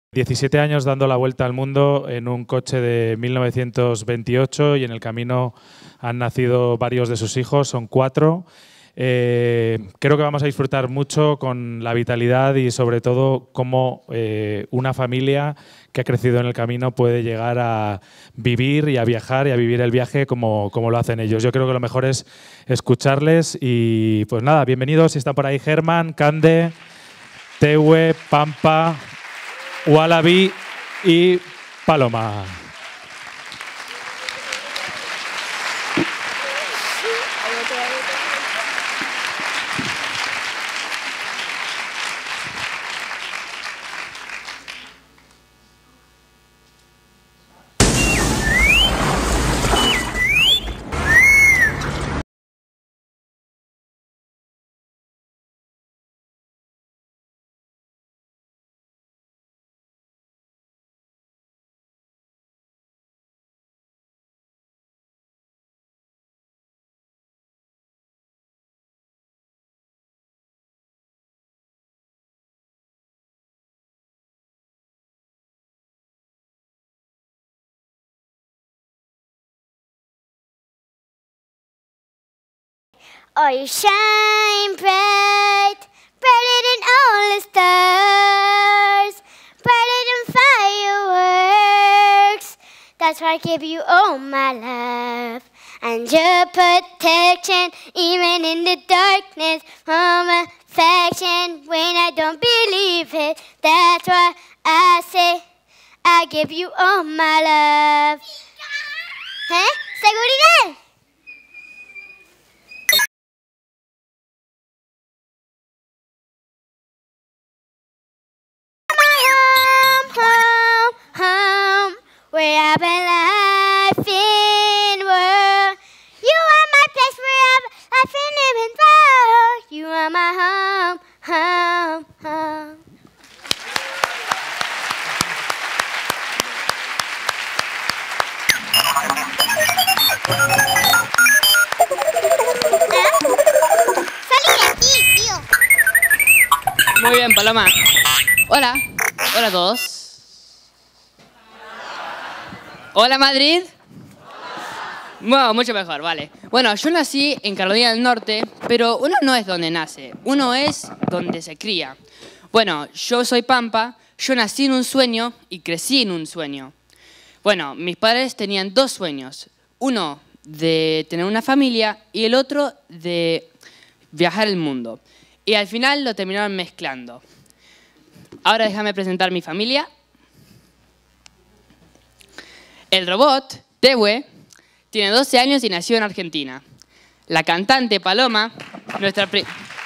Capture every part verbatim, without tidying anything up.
diecisiete años dando la vuelta al mundo en un coche de mil novecientos veintiocho y en el camino han nacido varios de sus hijos, son cuatro. Eh, creo que vamos a disfrutar mucho con la vitalidad y sobre todo cómo eh, una familia que ha crecido en el camino puede llegar a vivir y a viajar y a vivir el viaje como, como lo hacen ellos. Yo creo que lo mejor es escucharles y pues nada, bienvenidos. Si están por ahí Germán, Cande, Teue, Pampa, Wallaby y Paloma. Oh, you shine bright, brighter than all the stars, brighter than fireworks. That's why I give you all my love and your protection, even in the darkness, from affection. When I don't believe it, that's why I say I give you all my love. ¿Eh? ¿Seguridad? Where I've been laughing world. You are my place where I've, I've been living for. You are my home, home, home. ¿Eh? Salí de aquí, tío. Muy bien, Paloma. Hola. Hola a todos. Hola, Madrid. Bueno, mucho mejor, vale. Bueno, yo nací en Carolina del Norte, pero uno no es donde nace, uno es donde se cría. Bueno, yo soy Pampa, yo nací en un sueño y crecí en un sueño. Bueno, mis padres tenían dos sueños, uno de tener una familia y el otro de viajar el mundo. Y al final lo terminaron mezclando. Ahora déjame presentar mi familia. El robot, Teue, tiene doce años y nació en Argentina. La cantante Paloma, nuestra, pri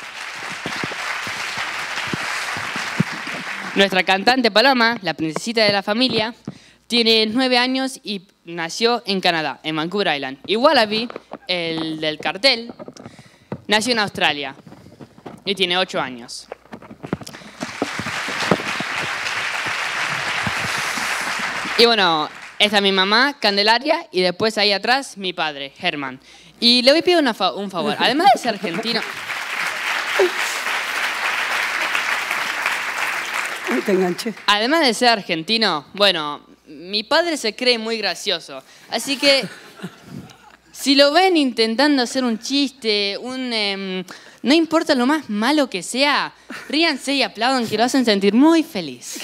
nuestra cantante Paloma, la princesita de la familia, tiene nueve años y nació en Canadá, en Vancouver Island. Y Wallaby, el del cartel, nació en Australia y tiene ocho años. Y bueno, esta es mi mamá, Candelaria, y después ahí atrás mi padre, Germán. Y le voy a pedir una fa un favor. Además de ser argentino... Te enganché. Además de ser argentino, bueno, mi padre se cree muy gracioso. Así que, si lo ven intentando hacer un chiste, un... Eh, no importa lo más malo que sea, ríanse y aplaudan que lo hacen sentir muy feliz.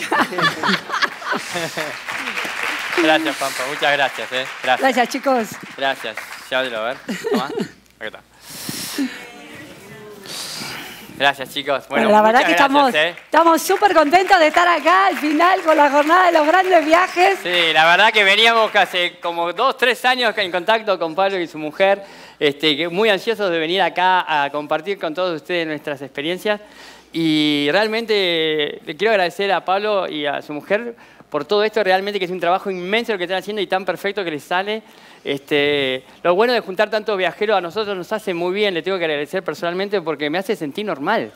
Gracias, Pampa. Muchas gracias, ¿eh? Gracias. Gracias, chicos. Gracias. Llévatelo, a ver. Toma. Acá está. Gracias, chicos. Bueno, Bueno, la verdad que gracias, estamos ¿eh? estamos súper contentos de estar acá al final con la jornada de los grandes viajes. Sí, la verdad que veníamos hace como dos, tres años en contacto con Pablo y su mujer, este, muy ansiosos de venir acá a compartir con todos ustedes nuestras experiencias. Y realmente le quiero agradecer a Pablo y a su mujer por todo esto, realmente que es un trabajo inmenso lo que están haciendo y tan perfecto que les sale. Este, lo bueno de juntar tantos viajeros a nosotros nos hace muy bien, le tengo que agradecer personalmente porque me hace sentir normal.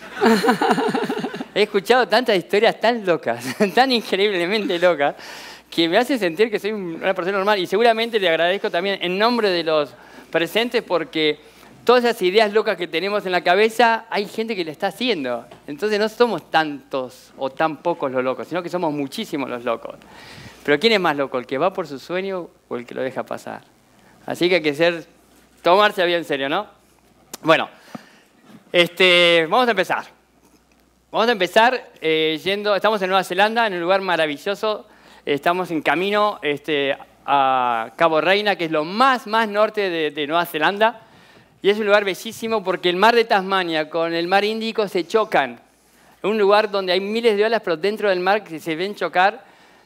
He escuchado tantas historias tan locas, tan increíblemente locas, que me hace sentir que soy una persona normal. Y seguramente le agradezco también en nombre de los presentes porque todas esas ideas locas que tenemos en la cabeza, hay gente que le está haciendo. Entonces no somos tantos o tan pocos los locos, sino que somos muchísimos los locos. Pero ¿quién es más loco? ¿El que va por su sueño o el que lo deja pasar? Así que hay que ser, tomarse bien en serio, ¿no? Bueno, este, vamos a empezar. Vamos a empezar eh, yendo, estamos en Nueva Zelanda, en un lugar maravilloso. Estamos en camino este, a Cabo Reina, que es lo más, más norte de, de Nueva Zelanda. Y es un lugar bellísimo porque el mar de Tasmania con el mar Índico se chocan. Es un lugar donde hay miles de olas, pero dentro del mar que se ven chocar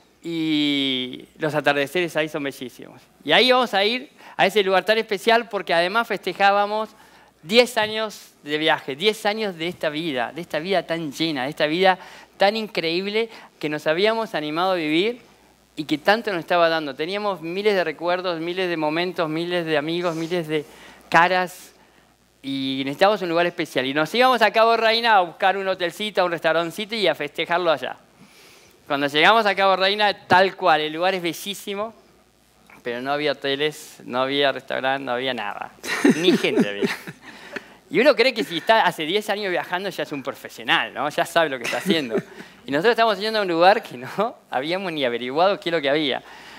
y los atardeceres ahí son bellísimos. Y ahí vamos a ir a ese lugar tan especial porque además festejábamos diez años de viaje, diez años de esta vida, de esta vida tan llena, de esta vida tan increíble que nos habíamos animado a vivir y que tanto nos estaba dando. Teníamos miles de recuerdos, miles de momentos, miles de amigos, miles de caras y necesitábamos un lugar especial. Y nos íbamos a Cabo Reina a buscar un hotelcito, un restaurancito y a festejarlo allá. Cuando llegamos a Cabo Reina, tal cual, el lugar es bellísimo, pero no había hoteles, no había restaurante, no había nada. Ni gente había. Y uno cree que si está hace diez años viajando ya es un profesional, ¿no? Ya sabe lo que está haciendo. Y nosotros estamos yendo a un lugar que no habíamos ni averiguado qué es lo que había.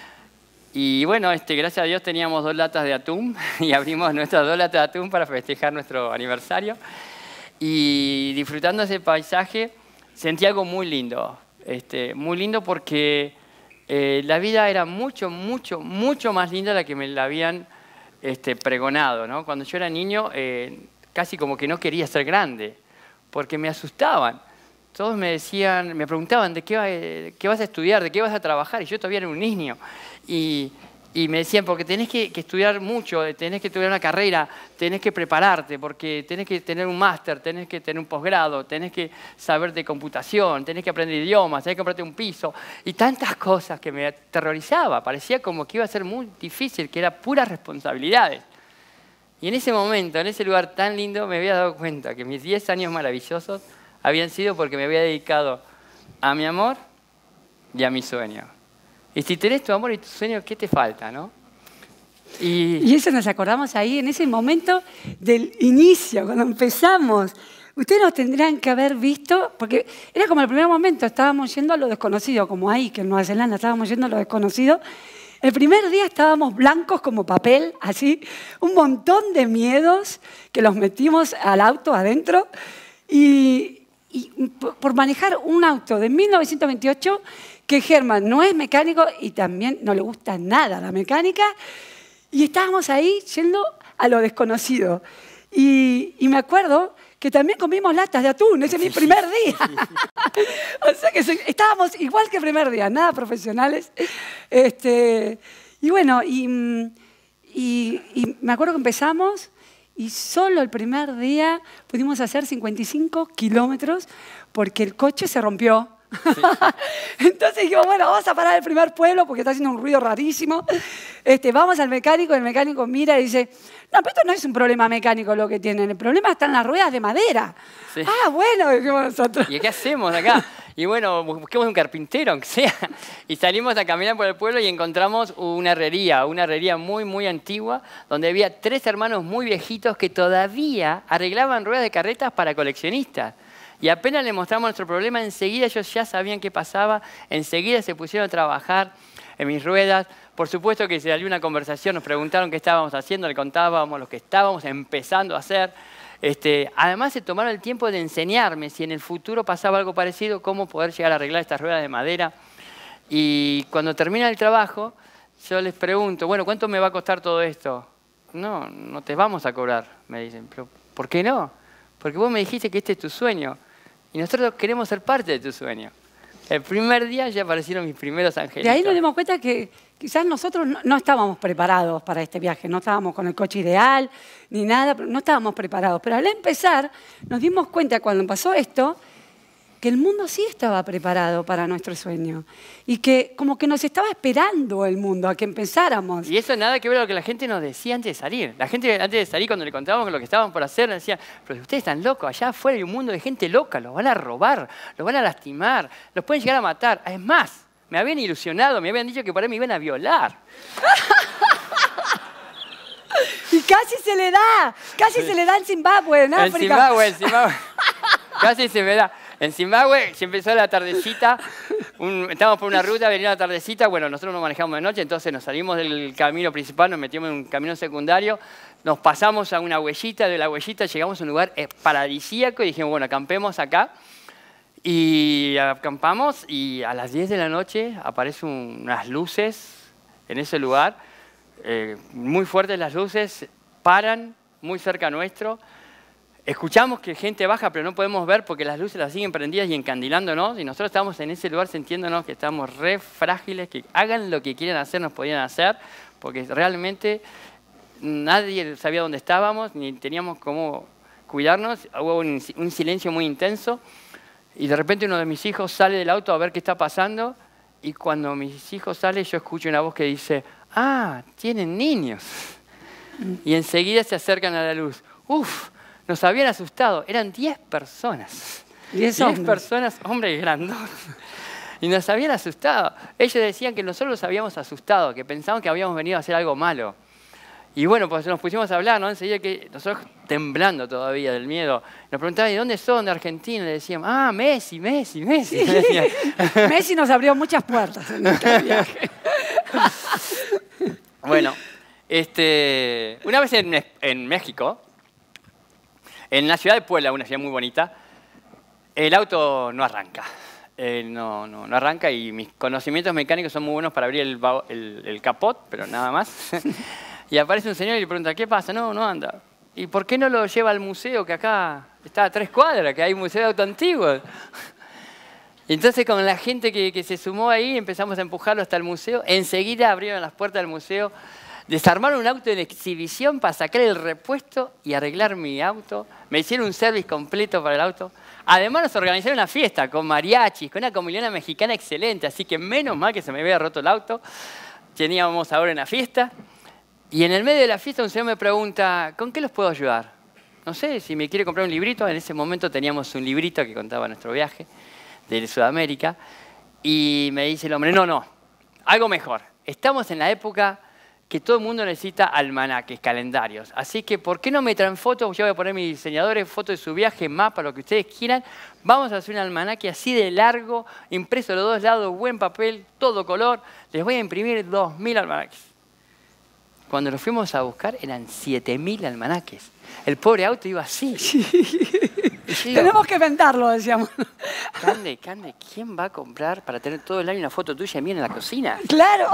Y bueno, este, gracias a Dios teníamos dos latas de atún y abrimos nuestras dos latas de atún para festejar nuestro aniversario. Y disfrutando ese paisaje sentí algo muy lindo. Este, muy lindo porque eh, la vida era mucho, mucho, mucho más linda de la que me la habían este, pregonado, ¿no? Cuando yo era niño, eh, casi como que no quería ser grande, porque me asustaban. Todos me decían, me preguntaban de qué, va, qué vas a estudiar, de qué vas a trabajar, y yo todavía era un niño. Y, y me decían, porque tenés que, que estudiar mucho, tenés que estudiar una carrera, tenés que prepararte, porque tenés que tener un máster, tenés que tener un posgrado, tenés que saber de computación, tenés que aprender idiomas, tenés que comprarte un piso, y tantas cosas que me aterrorizaba. Parecía como que iba a ser muy difícil, que era puras responsabilidades. Y en ese momento, en ese lugar tan lindo, me había dado cuenta que mis diez años maravillosos habían sido porque me había dedicado a mi amor y a mi sueño. Y si tenés tu amor y tu sueño, ¿qué te falta, no? Y, y eso nos acordamos ahí, en ese momento del inicio, cuando empezamos. Ustedes nos tendrían que haber visto, porque era como el primer momento, estábamos yendo a lo desconocido, como ahí, que en Nueva Zelanda estábamos yendo a lo desconocido. El primer día estábamos blancos como papel, así, un montón de miedos que los metimos al auto adentro. Y, y por manejar un auto de mil novecientos veintiocho, que Germán no es mecánico y también no le gusta nada la mecánica, y estábamos ahí yendo a lo desconocido. Y, y me acuerdo que también comimos latas de atún, ese es mi primer día. O sea que estábamos igual que el primer día, nada profesionales. Este, y bueno, y, y, y me acuerdo que empezamos y solo el primer día pudimos hacer cincuenta y cinco kilómetros porque el coche se rompió. Sí. Entonces dijimos, bueno, vamos a parar el primer pueblo porque está haciendo un ruido rarísimo. Este, vamos al mecánico, el mecánico mira y dice, no, pero esto no es un problema mecánico lo que tienen, el problema está en las ruedas de madera. Sí. Ah, bueno, dijimos nosotros. ¿Y qué hacemos acá? Y bueno, busquemos un carpintero, aunque sea. Y salimos a caminar por el pueblo y encontramos una herrería, una herrería muy, muy antigua, donde había tres hermanos muy viejitos que todavía arreglaban ruedas de carretas para coleccionistas. Y apenas le mostramos nuestro problema, enseguida ellos ya sabían qué pasaba, enseguida se pusieron a trabajar en mis ruedas. Por supuesto que se salió una conversación, nos preguntaron qué estábamos haciendo, le contábamos lo que estábamos empezando a hacer. Este, además se tomaron el tiempo de enseñarme si en el futuro pasaba algo parecido, cómo poder llegar a arreglar estas ruedas de madera. Y cuando termina el trabajo, yo les pregunto, bueno, ¿cuánto me va a costar todo esto? No, no te vamos a cobrar, me dicen. ¿Pero por qué no? Porque vos me dijiste que este es tu sueño. Y nosotros queremos ser parte de tu sueño. El primer día ya aparecieron mis primeros angelitos. De ahí nos dimos cuenta que quizás nosotros no, no estábamos preparados para este viaje. No estábamos con el coche ideal ni nada, no estábamos preparados. Pero al empezar nos dimos cuenta cuando pasó esto que el mundo sí estaba preparado para nuestro sueño. Y que como que nos estaba esperando el mundo a que empezáramos. Y eso nada que ver con lo que la gente nos decía antes de salir. La gente antes de salir, cuando le contábamos lo que estaban por hacer, nos decía, pero ustedes están locos, allá afuera hay un mundo de gente loca, los van a robar, los van a lastimar, los pueden llegar a matar. Es más, me habían ilusionado, me habían dicho que por ahí me iban a violar. Y casi se le da, casi se le da en Zimbabue, en África. En Zimbabue, en Zimbabue. Casi se me da. En Zimbabue se empezó la tardecita, un, estábamos por una ruta, venía la tardecita, bueno, nosotros no manejamos de noche, entonces nos salimos del camino principal, nos metimos en un camino secundario, nos pasamos a una huellita, de la huellita llegamos a un lugar paradisíaco y dijimos, bueno, acampemos acá. Y acampamos y a las diez de la noche aparecen unas luces en ese lugar, eh, muy fuertes las luces, paran muy cerca nuestro. Escuchamos que gente baja, pero no podemos ver porque las luces las siguen prendidas y encandilándonos. Y nosotros estamos en ese lugar sintiéndonos que estamos re frágiles, que hagan lo que quieran hacer, nos podían hacer, porque realmente nadie sabía dónde estábamos, ni teníamos cómo cuidarnos. Hubo un, un silencio muy intenso. Y de repente uno de mis hijos sale del auto a ver qué está pasando. Y cuando mis hijos salen, yo escucho una voz que dice, ah, tienen niños. Y enseguida se acercan a la luz. Uf. Nos habían asustado, eran diez personas. diez personas, hombres grandotes. Y nos habían asustado. Ellos decían que nosotros los habíamos asustado, que pensaban que habíamos venido a hacer algo malo. Y bueno, pues nos pusimos a hablar, ¿no? Enseguida que nosotros temblando todavía del miedo. Nos preguntaban, ¿de dónde son? De Argentina. Le decíamos, ah, Messi, Messi, Messi. Sí. Messi nos abrió muchas puertas en este viaje. Bueno, este, una vez en, en México, en la ciudad de Puebla, una ciudad muy bonita, el auto no arranca. Eh, no, no, no arranca y mis conocimientos mecánicos son muy buenos para abrir el, el, el capot, pero nada más. Y aparece un señor y le pregunta, ¿qué pasa? No, no anda. ¿Y por qué no lo lleva al museo que acá está a tres cuadras, que hay un museo de auto antiguo? Y entonces con la gente que, que se sumó ahí empezamos a empujarlo hasta el museo. Enseguida abrieron las puertas del museo. Desarmaron un auto en exhibición para sacar el repuesto y arreglar mi auto. Me hicieron un service completo para el auto. Además nos organizaron una fiesta con mariachis, con una comunidad mexicana excelente. Así que menos mal que se me había roto el auto. Teníamos ahora una fiesta. Y en el medio de la fiesta un señor me pregunta, ¿con qué los puedo ayudar? No sé, si me quiere comprar un librito. En ese momento teníamos un librito que contaba nuestro viaje de Sudamérica. Y me dice el hombre, no, no, algo mejor. Estamos en la época que todo el mundo necesita almanaques, calendarios. Así que, ¿por qué no me traen fotos? Yo voy a poner mis diseñadores, fotos de su viaje, mapa, lo que ustedes quieran. Vamos a hacer un almanaque así de largo, impreso de los dos lados, buen papel, todo color. Les voy a imprimir dos mil almanaques. Cuando los fuimos a buscar, eran siete mil almanaques. El pobre auto iba así. Digo, tenemos que venderlo, decíamos. Cande, Cande, ¿quién va a comprar para tener todo el año una foto tuya mía en la cocina? Claro.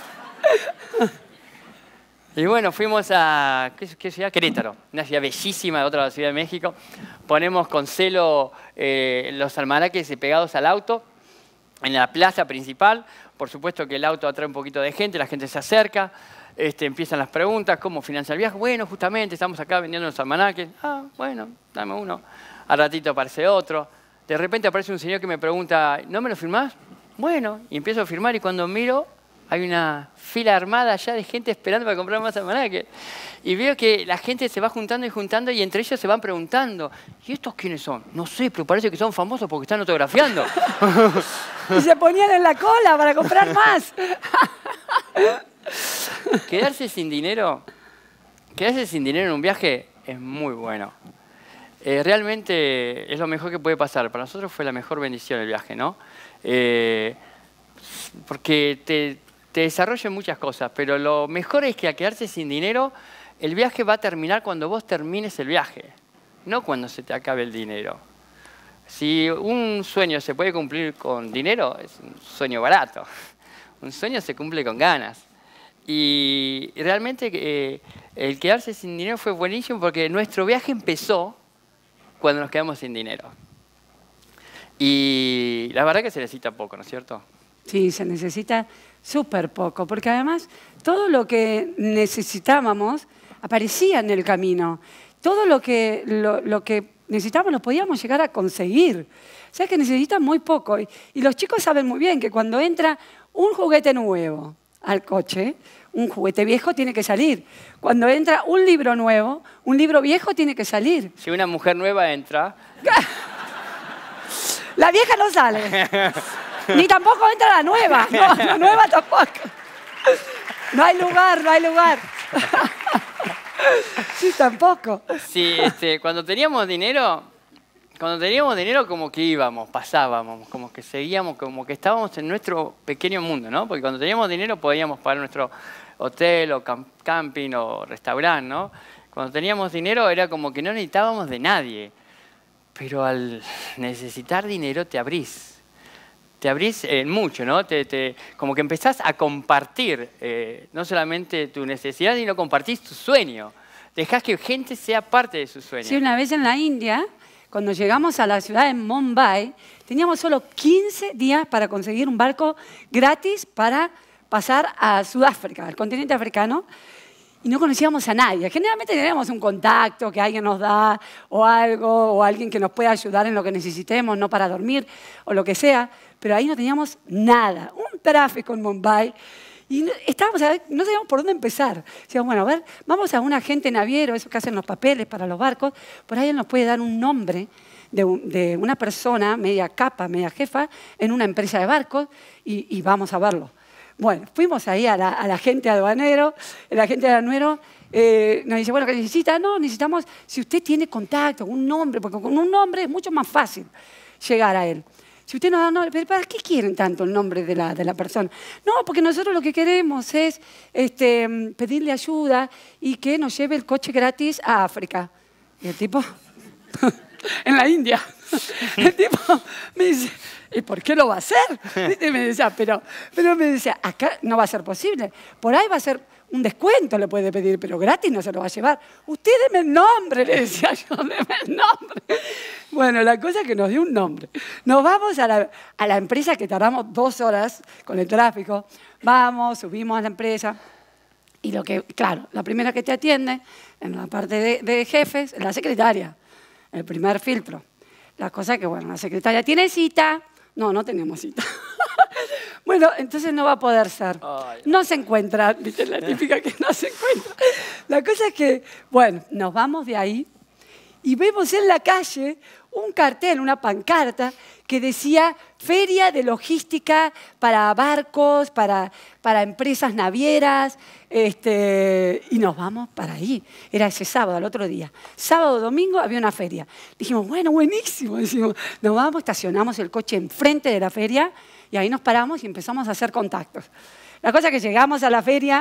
Y bueno, fuimos a, ¿qué, qué ciudad? Querétaro, una ciudad bellísima de otra ciudad de México. Ponemos con celo eh, los almanaques pegados al auto en la plaza principal. Por supuesto que el auto atrae un poquito de gente, la gente se acerca, este, empiezan las preguntas, ¿cómo financia el viaje? Bueno, justamente estamos acá vendiendo los almanaques. Ah, bueno, dame uno. Al ratito aparece otro. De repente aparece un señor que me pregunta, ¿no me lo firmás? Bueno, y empiezo a firmar y cuando miro, hay una fila armada ya de gente esperando para comprar más almanaques. Y veo que la gente se va juntando y juntando y entre ellos se van preguntando, ¿y estos quiénes son? No sé, pero parece que son famosos porque están autografiando. Y se ponían en la cola para comprar más. Quedarse sin dinero, quedarse sin dinero en un viaje es muy bueno. Eh, realmente es lo mejor que puede pasar. Para nosotros fue la mejor bendición el viaje, ¿no? Eh, porque te... te desarrollan muchas cosas, pero lo mejor es que al quedarse sin dinero, el viaje va a terminar cuando vos termines el viaje, no cuando se te acabe el dinero. Si un sueño se puede cumplir con dinero, es un sueño barato. Un sueño se cumple con ganas. Y realmente eh, el quedarse sin dinero fue buenísimo porque nuestro viaje empezó cuando nos quedamos sin dinero. Y la verdad que se necesita poco, ¿no es cierto? Sí, se necesita súper poco, porque además todo lo que necesitábamos aparecía en el camino. Todo lo que, lo, lo que necesitábamos lo podíamos llegar a conseguir. O sea que necesitan muy poco. Y, y los chicos saben muy bien que cuando entra un juguete nuevo al coche, un juguete viejo tiene que salir. Cuando entra un libro nuevo, un libro viejo tiene que salir. Si una mujer nueva entra... La vieja no sale. Ni tampoco entra la nueva. No, la nueva tampoco. No hay lugar, no hay lugar. Sí, tampoco. Sí, este, cuando teníamos dinero, cuando teníamos dinero como que íbamos, pasábamos, como que seguíamos, como que estábamos en nuestro pequeño mundo, ¿no? Porque cuando teníamos dinero podíamos pagar nuestro hotel o camp camping o restaurante, ¿no? Cuando teníamos dinero era como que no necesitábamos de nadie. Pero al necesitar dinero te abrís. Te abrís en mucho, ¿no? Te, te, como que empezás a compartir eh, no solamente tu necesidad, sino compartís tu sueño. Dejás que gente sea parte de su sueño. Sí, una vez en la India, cuando llegamos a la ciudad de Mumbai, teníamos solo quince días para conseguir un barco gratis para pasar a Sudáfrica, al continente africano, y no conocíamos a nadie. Generalmente teníamos un contacto que alguien nos da, o algo, o alguien que nos pueda ayudar en lo que necesitemos, no para dormir, o lo que sea, pero ahí no teníamos nada. Un tráfico en Mumbai. Y estábamos a ver, no sabíamos por dónde empezar. Decíamos, bueno, a ver, vamos a un agente naviero, esos que hacen los papeles para los barcos, por ahí él nos puede dar un nombre de, un, de una persona, media capa, media jefa, en una empresa de barcos, y, y vamos a verlo. Bueno, fuimos ahí a la, a la agente aduanero, el agente aduanero eh, nos dice, bueno, ¿qué necesita? No, necesitamos, si usted tiene contacto, un nombre, porque con un nombre es mucho más fácil llegar a él. Si usted no da nombre, ¿pero para qué quieren tanto el nombre de la, de la persona? No, porque nosotros lo que queremos es este, pedirle ayuda y que nos lleve el coche gratis a África. Y el tipo, en la India, el tipo me dice, ¿y por qué lo va a hacer? Y me decía, pero, pero me decía, acá no va a ser posible. Por ahí va a ser un descuento, le puede pedir, pero gratis no se lo va a llevar. Usted deme el nombre, le decía yo, deme el nombre. Bueno, la cosa es que nos dio un nombre. Nos vamos a la, a la empresa que tardamos dos horas con el tráfico. Vamos, subimos a la empresa. Y lo que, claro, la primera que te atiende, en la parte de, de jefes, es la secretaria, el primer filtro. La cosa es que, bueno, la secretaria tiene cita. No, no tenemos cita. Bueno, entonces no va a poder ser. No se encuentra, ¿viste? La típica que no se encuentra. La cosa es que, bueno, nos vamos de ahí y vemos en la calle un cartel, una pancarta que decía Feria de Logística para barcos, para, para empresas navieras, este, y nos vamos para ahí. Era ese sábado, al otro día. Sábado, domingo había una feria. Dijimos, bueno, buenísimo. Dijimos, nos vamos, estacionamos el coche enfrente de la feria y ahí nos paramos y empezamos a hacer contactos. La cosa es que llegamos a la feria,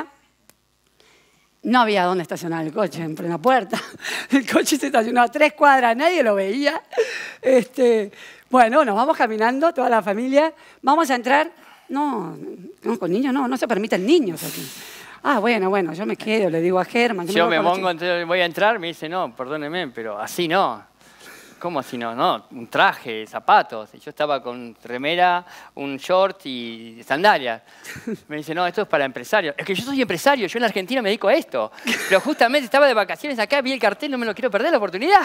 no había dónde estacionar el coche, en plena puerta. El coche se estacionó a tres cuadras, nadie lo veía. Este, bueno, nos vamos caminando, toda la familia. Vamos a entrar. No, no, con niños no, no se permiten niños aquí. Ah, bueno, bueno, yo me quedo, le digo a Germán. Yo me pongo, entonces voy a entrar, me dice, no, perdóneme, pero así no. ¿Cómo así no? No, un traje, zapatos. Yo estaba con remera, un short y sandalias. Me dice, no, esto es para empresarios. Es que yo soy empresario, yo en la Argentina me dedico a esto. Pero justamente estaba de vacaciones acá, vi el cartel, no me lo quiero perder la oportunidad.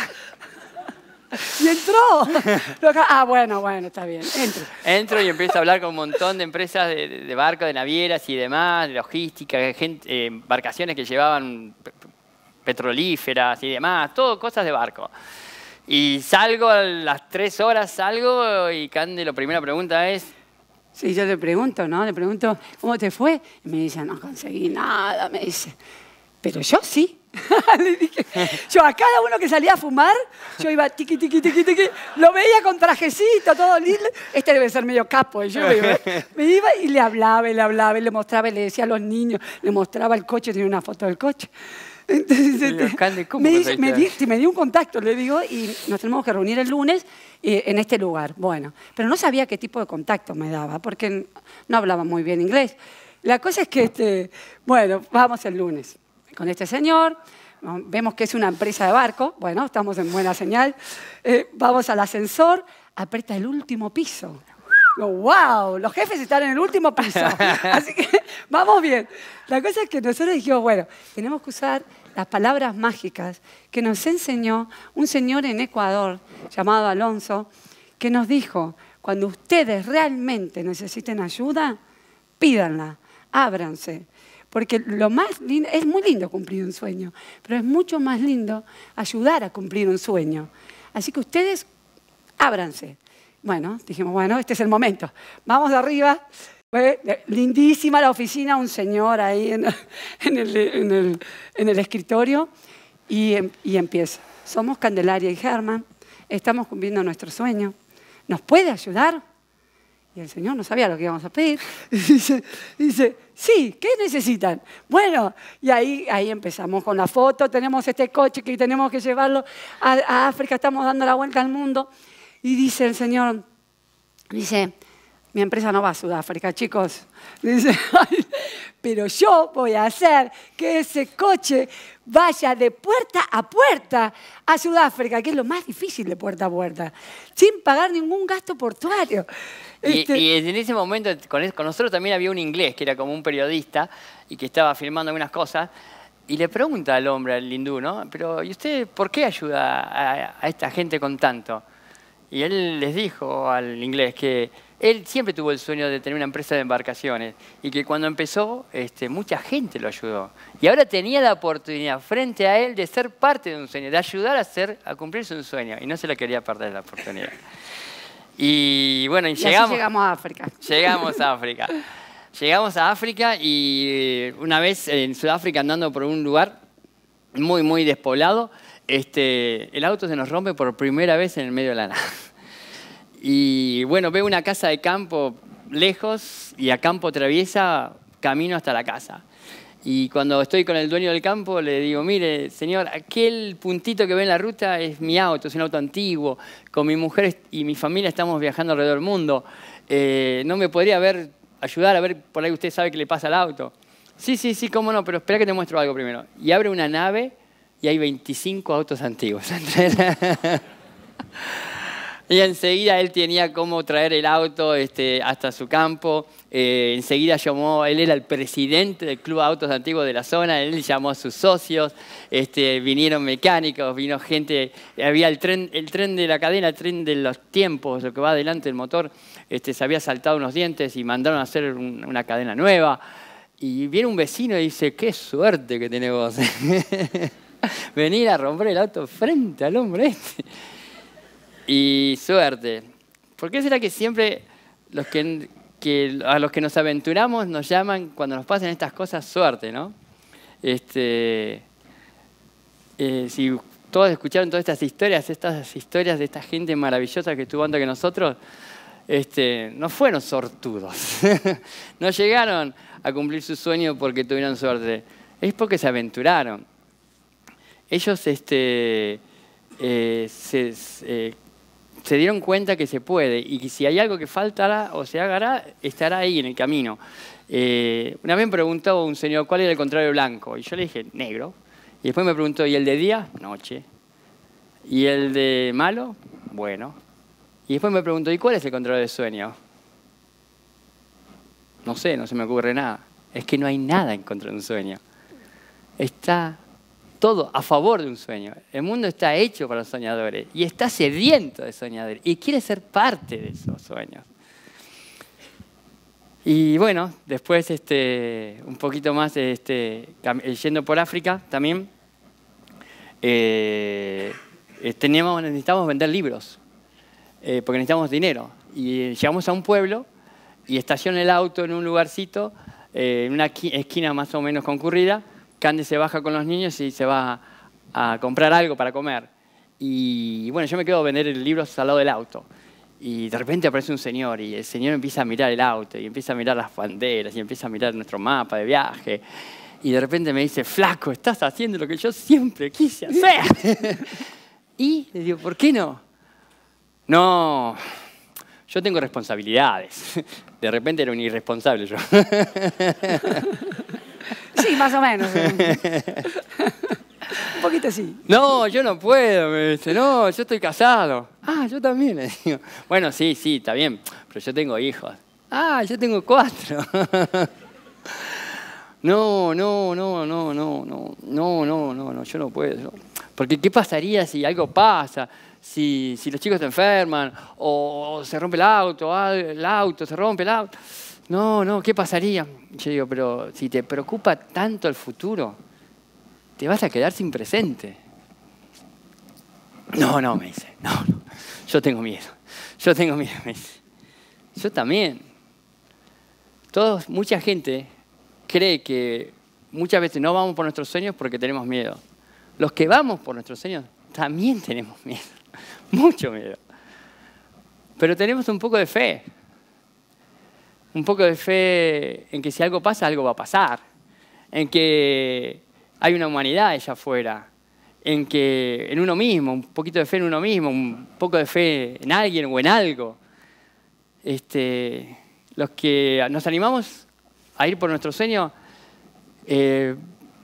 Y entró. Ah, bueno, bueno, está bien, entro. Entro y empiezo a hablar con un montón de empresas de, de, de barcos, de navieras y demás, de logística, de gente, eh, embarcaciones que llevaban petrolíferas y demás, todo cosas de barco. Y salgo a las tres horas, salgo y Cande, la primera pregunta es... Sí, yo le pregunto, ¿no? Le pregunto, ¿cómo te fue? Y me dice, no conseguí nada, me dice. Pero yo sí. Le dije, yo a cada uno que salía a fumar, yo iba tiqui, tiqui, tiqui, tiqui, lo veía con trajecito, todo lindo. Este debe ser medio capo. Y yo me iba, me iba y le hablaba, y le hablaba, y le mostraba, y le decía a los niños, le mostraba el coche, tenía una foto del coche. Entonces, este, Cande, ¿cómo me, dice, me, di, me dio un contacto, le digo, y nos tenemos que reunir el lunes eh, en este lugar. Bueno, pero no sabía qué tipo de contacto me daba, porque no hablaba muy bien inglés. La cosa es que, este, bueno, vamos el lunes con este señor, vemos que es una empresa de barco, bueno, estamos en buena señal, eh, vamos al ascensor, aprieta el último piso. ¡Wow! Los jefes están en el último piso. Así que vamos bien. La cosa es que nosotros dijimos, bueno, tenemos que usar las palabras mágicas que nos enseñó un señor en Ecuador llamado Alonso, que nos dijo, cuando ustedes realmente necesiten ayuda, pídanla, ábranse. Porque lo más lindo, es muy lindo cumplir un sueño, pero es mucho más lindo ayudar a cumplir un sueño. Así que ustedes ábranse. Bueno, dijimos, bueno, este es el momento. Vamos de arriba. Pues, lindísima la oficina, un señor ahí en, en, el, en, el, en el escritorio y, y empieza. Somos Candelaria y Germán, estamos cumpliendo nuestro sueño. ¿Nos puede ayudar? Y el señor no sabía lo que íbamos a pedir. Y dice, dice, sí, ¿qué necesitan? Bueno, y ahí, ahí empezamos con la foto. Tenemos este coche que tenemos que llevarlo a, a África. Estamos dando la vuelta al mundo. Y dice el señor, dice, mi empresa no va a Sudáfrica, chicos. Dice, pero yo voy a hacer que ese coche vaya de puerta a puerta a Sudáfrica, que es lo más difícil de puerta a puerta, sin pagar ningún gasto portuario. Y, Este... y en ese momento con, con nosotros también había un inglés que era como un periodista y que estaba filmando algunas cosas y le pregunta al hombre, al hindú, ¿no? Pero ¿y usted por qué ayuda a, a esta gente con tanto? Y él les dijo al inglés que él siempre tuvo el sueño de tener una empresa de embarcaciones y que cuando empezó, este, mucha gente lo ayudó. Y ahora tenía la oportunidad frente a él de ser parte de un sueño, de ayudar a, hacer, a cumplirse un sueño. Y no se la quería perder la oportunidad. Y bueno, y y llegamos, así llegamos a África. Llegamos a África. Llegamos a África y una vez en Sudáfrica andando por un lugar muy, muy despoblado, este, el auto se nos rompe por primera vez en el medio de la nada. Y bueno, veo una casa de campo lejos y a campo traviesa camino hasta la casa. Y cuando estoy con el dueño del campo le digo, mire, señor, aquel puntito que ve en la ruta es mi auto, es un auto antiguo. Con mi mujer y mi familia estamos viajando alrededor del mundo. Eh, ¿No me podría ver, ayudar a ver por ahí usted sabe qué le pasa al auto? Sí, sí, sí, cómo no, pero espera que te muestro algo primero. Y abre una nave y hay veinticinco autos antiguos. Y enseguida él tenía cómo traer el auto este, hasta su campo. Eh, enseguida llamó, él era el presidente del Club de Autos Antiguos de la zona, él llamó a sus socios, este, vinieron mecánicos, vino gente, había el tren, el tren de la cadena, el tren de los tiempos, lo que va adelante el motor, este, se había saltado unos dientes y mandaron a hacer un, una cadena nueva. Y viene un vecino y dice, qué suerte que tenés vos. Venir a romper el auto frente al hombre este. Y suerte. ¿Por qué será que siempre los que, que, a los que nos aventuramos nos llaman cuando nos pasan estas cosas suerte, ¿no? Este, eh, si todos escucharon todas estas historias, estas historias de esta gente maravillosa que estuvo antes que nosotros, este, no fueron sortudos. No llegaron a cumplir su sueño porque tuvieron suerte. Es porque se aventuraron. Ellos este, eh, se... Eh, se dieron cuenta que se puede y que si hay algo que faltará o se haga, estará ahí en el camino. Eh, una vez me preguntó un señor cuál era el contrario de blanco y yo le dije negro. Y después me preguntó, ¿y el de día? Noche. ¿Y el de malo? Bueno. Y después me preguntó, ¿y cuál es el contrario de sueño? No sé, no se me ocurre nada. Es que no hay nada en contra de un sueño. Está todo a favor de un sueño. El mundo está hecho para los soñadores y está sediento de soñadores y quiere ser parte de esos sueños. Y bueno, después este, un poquito más este, yendo por África también, eh, teníamos, necesitábamos vender libros eh, porque necesitábamos dinero. Y llegamos a un pueblo y estacioné el auto en un lugarcito, eh, en una esquina más o menos concurrida. Candy se baja con los niños y se va a comprar algo para comer. Y bueno, yo me quedo a vender libros al lado del auto. Y de repente aparece un señor y el señor empieza a mirar el auto y empieza a mirar las banderas y empieza a mirar nuestro mapa de viaje. Y de repente me dice, flaco, estás haciendo lo que yo siempre quise hacer. Y le digo, ¿por qué no? No, yo tengo responsabilidades. De repente era un irresponsable yo. Sí, más o menos. Un poquito sí. No, yo no puedo, me dice. No, yo estoy casado. Ah, yo también, le digo. Bueno, sí, sí, está bien, pero yo tengo hijos. Ah, yo tengo cuatro. No, no, no, no, no, no, no, no, no, no, yo no puedo. Porque ¿qué pasaría si algo pasa? Si, si los chicos se enferman o, o se rompe el auto, el auto, se rompe el auto. No, no, ¿qué pasaría? Yo digo, pero si te preocupa tanto el futuro, te vas a quedar sin presente. No, no, me dice, no, no, yo tengo miedo, yo tengo miedo, me dice. Yo también. todos, mucha gente cree que muchas veces no vamos por nuestros sueños porque tenemos miedo. Los que vamos por nuestros sueños también tenemos miedo, mucho miedo. Pero tenemos un poco de fe. Un poco de fe en que si algo pasa, algo va a pasar. En que hay una humanidad allá afuera. En que en uno mismo, un poquito de fe en uno mismo, un poco de fe en alguien o en algo. Este, los que nos animamos a ir por nuestro sueño, eh,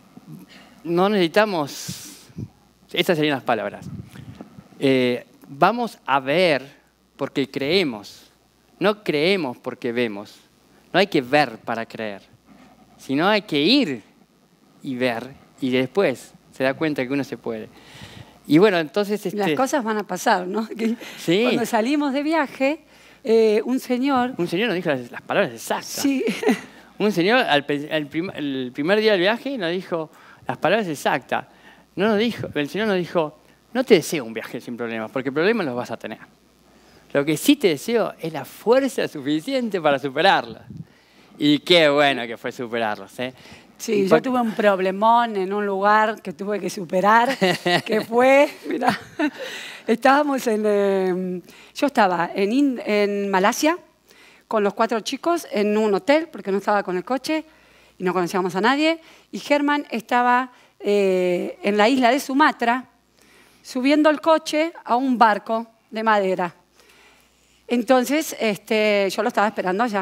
no necesitamos, estas serían las palabras, eh, vamos a ver porque creemos, no creemos porque vemos. No hay que ver para creer, sino hay que ir y ver y después se da cuenta que uno se puede. Y bueno, entonces... Este, las cosas van a pasar, ¿no? Que sí. Cuando salimos de viaje, eh, un señor... Un señor nos dijo las, las palabras exactas. Sí. Un señor, al, al prim, el primer día del viaje, nos dijo las palabras exactas. No nos dijo, el señor nos dijo, no te deseo un viaje sin problemas, porque problemas los vas a tener. Lo que sí te deseo es la fuerza suficiente para superarlos. Y qué bueno que fue superarlos, ¿eh? Sí, yo tuve un problemón en un lugar que tuve que superar, que fue, mira, estábamos en, eh, yo estaba en, in, en Malasia con los cuatro chicos en un hotel, porque no estaba con el coche y no conocíamos a nadie, y Germán estaba eh, en la isla de Sumatra subiendo el coche a un barco de madera. Entonces, este, yo lo estaba esperando allá.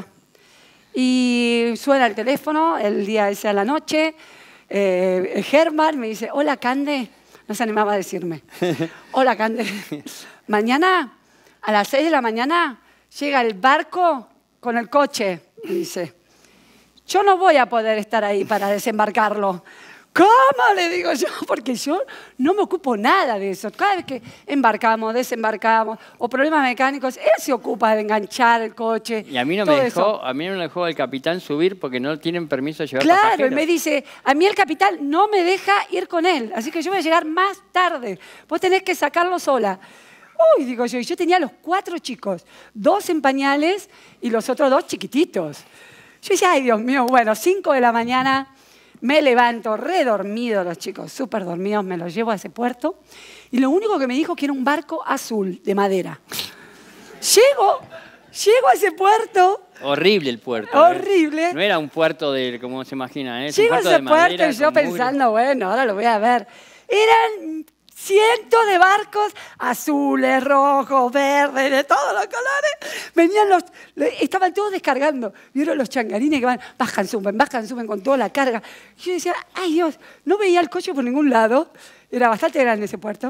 Y suena el teléfono, el día ese a la noche, eh, Germán me dice, hola, Cande. No se animaba a decirme. Hola, Cande. Mañana, a las seis de la mañana, llega el barco con el coche. Me dice, yo no voy a poder estar ahí para desembarcarlo. ¿Cómo? Le digo yo, porque yo no me ocupo nada de eso. Cada vez que embarcamos, desembarcamos, o problemas mecánicos, él se ocupa de enganchar el coche. Y a mí no me dejó, a mí no me dejó el capitán subir porque no tienen permiso de llevar claro, pasajeros. Claro, y me dice, a mí el capitán no me deja ir con él, así que yo voy a llegar más tarde. Vos tenés que sacarlo sola. Uy, digo yo, y yo tenía los cuatro chicos, dos en pañales y los otros dos chiquititos. Yo decía, ay, Dios mío, bueno, cinco de la mañana... Me levanto, redormido los chicos, súper dormidos, me los llevo a ese puerto. Y lo único que me dijo que era un barco azul, de madera. Llego, llego a ese puerto. Horrible el puerto. Horrible. ¿eh? No era un puerto de, como se imagina, ¿eh? Llego a ese puerto y yo pensando, bueno, ahora lo voy a ver. Eran cientos de barcos azules, rojos, verdes, de todos los colores. Venían los, estaban todos descargando. Vieron los changarines que van, bajan, suben, bajan, suben con toda la carga. Y yo decía, ay Dios, no veía el coche por ningún lado. Era bastante grande ese puerto.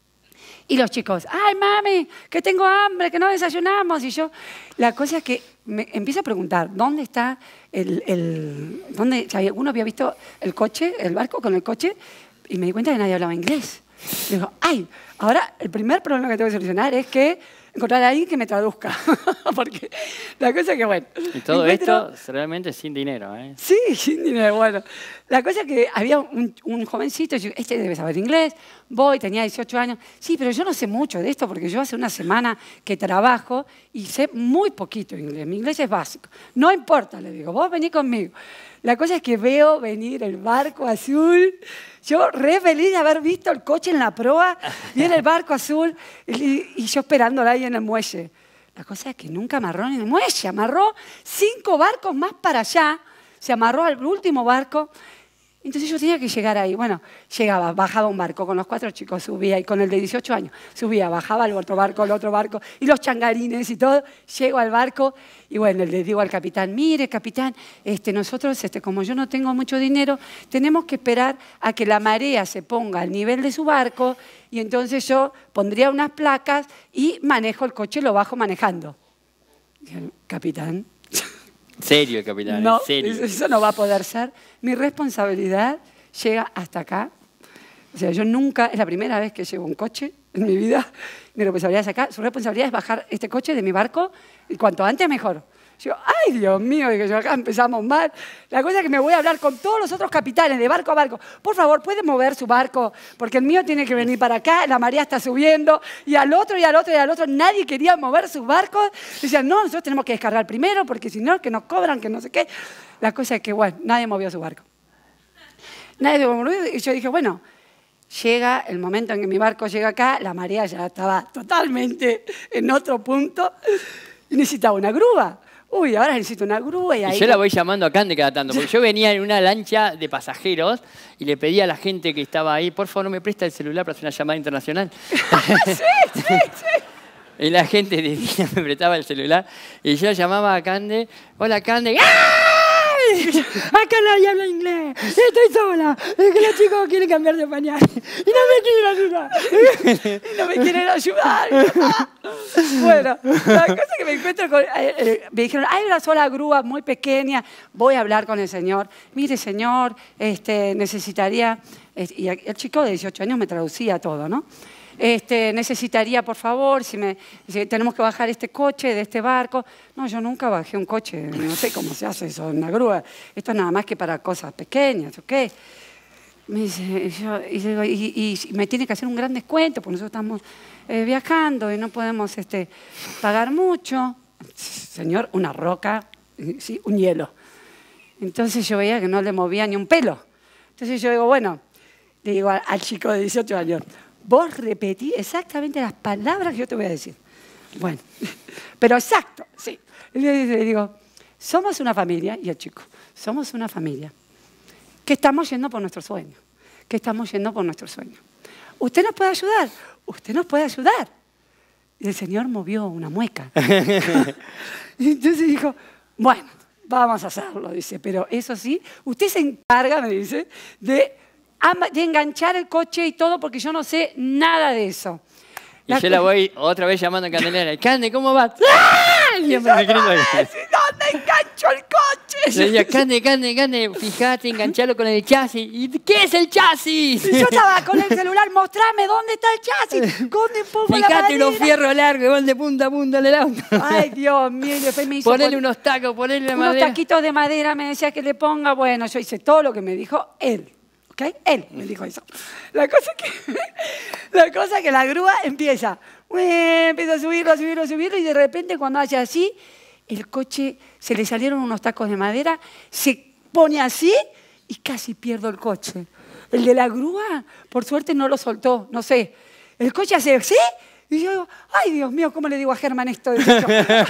Y los chicos, ay mami, que tengo hambre, que no desayunamos. Y yo, la cosa es que me empiezo a preguntar, ¿dónde está el, el dónde, si alguno había visto el coche, el barco con el coche? Y me di cuenta que nadie hablaba inglés. Digo, ay, ahora el primer problema que tengo que solucionar es que encontrar a alguien que me traduzca. Porque la cosa es que, bueno... Y todo encuentro... esto realmente sin dinero, ¿eh? Sí, sin dinero, bueno. La cosa es que había un, un jovencito, yo, este debe saber inglés, voy, tenía dieciocho años. Sí, pero yo no sé mucho de esto porque yo hace una semana que trabajo y sé muy poquito inglés. Mi inglés es básico. No importa, le digo, vos vení conmigo. La cosa es que veo venir el barco azul. Yo re feliz de haber visto el coche en la proa, viene el barco azul y, y yo esperándola ahí en el muelle. La cosa es que nunca amarró en el muelle, amarró cinco barcos más para allá, se amarró al último barco. Entonces yo tenía que llegar ahí. Bueno, llegaba, bajaba un barco con los cuatro chicos, subía, y con el de dieciocho años, subía, bajaba el otro barco, el otro barco, y los changarines y todo. Llego al barco y bueno, le digo al capitán, mire, capitán, este, nosotros, este, como yo no tengo mucho dinero, tenemos que esperar a que la marea se ponga al nivel de su barco y entonces yo pondría unas placas y manejo el coche, lo bajo manejando. Y el capitán... Serio, capitán, no, en serio. Eso, eso no va a poder ser. Mi responsabilidad llega hasta acá. O sea, yo nunca, es la primera vez que llevo un coche en mi vida. Mi responsabilidad es acá. Su responsabilidad es bajar este coche de mi barco y cuanto antes mejor. Yo, ay, Dios mío, digo yo, acá empezamos mal. La cosa es que me voy a hablar con todos los otros capitanes de barco a barco. Por favor, ¿pueden mover su barco? Porque el mío tiene que venir para acá, la marea está subiendo, y al otro, y al otro, y al otro. Nadie quería mover sus barcos. Decían, no, nosotros tenemos que descargar primero, porque si no, que nos cobran, que no sé qué. La cosa es que, bueno, nadie movió su barco. Nadie movió, y yo dije, bueno, llega el momento en que mi barco llega acá, la marea ya estaba totalmente en otro punto, y necesitaba una grúa. Uy, ahora necesito una grúa y ahí... Y yo la voy llamando a Cande cada tanto, porque yo venía en una lancha de pasajeros y le pedía a la gente que estaba ahí, por favor, no me presta el celular para hacer una llamada internacional. sí, sí, sí. Y la gente divina me prestaba el celular y yo llamaba a Cande, hola Cande, ¡ay! Acá nadie habla inglés, estoy sola, es que los chicos quieren cambiar de pañal y no me quieren ayudar. Y no me quieren ayudar. Bueno, la cosa que me encuentro con... Eh, eh, me dijeron, hay una sola grúa muy pequeña, voy a hablar con el señor. Mire, señor, este, necesitaría... Eh, y el chico de dieciocho años me traducía todo, ¿no? Este, necesitaría, por favor, si, me, si tenemos que bajar este coche de este barco. No, yo nunca bajé un coche, no sé cómo se hace eso en una grúa. Esto es nada más que para cosas pequeñas, ¿ok? Me dice, y, yo, y, digo, y, y me tiene que hacer un gran descuento, porque nosotros estamos eh, viajando y no podemos este, pagar mucho. Señor, una roca, ¿sí? Un hielo. Entonces yo veía que no le movía ni un pelo. Entonces yo digo, bueno, le digo al, al chico de dieciocho años, vos repetí exactamente las palabras que yo te voy a decir. Bueno, pero exacto, sí. Le digo, somos una familia, y el chico, somos una familia que estamos yendo por nuestro sueño, que estamos yendo por nuestro sueño. ¿Usted nos puede ayudar? ¿Usted nos puede ayudar? Y el señor movió una mueca. Y entonces dijo, bueno, vamos a hacerlo, dice, pero eso sí, usted se encarga, me dice, de... de enganchar el coche y todo, porque yo no sé nada de eso. Y la yo la voy otra vez llamando a Candelera. Cande, ¿cómo vas? ¡Ah! Y siempre me grito. ¿Dónde engancho el coche? Le decía, Cande, Cande, Cande, fíjate, enganchalo con el chasis. ¿Y qué es el chasis? Y yo estaba con el celular, mostrame dónde está el chasis. ¿Dónde pongo la madera? Fíjate los fierros largos, van de punta a punta del auto. Ay, Dios mío. Y después me hizo ponele pon... unos tacos, ponele la unos madera. Unos taquitos de madera, me decía que le ponga. Bueno, yo hice todo lo que me dijo él. ¿Okay? Él me dijo eso. La cosa que la, cosa que la grúa empieza, empieza a subirlo, a subirlo, a subirlo, y de repente cuando hace así, el coche se le salieron unos tacos de madera, se pone así y casi pierdo el coche. El de la grúa, por suerte, no lo soltó, no sé. El coche hace así y yo digo, ay, Dios mío, ¿cómo le digo a Germán esto? Bueno,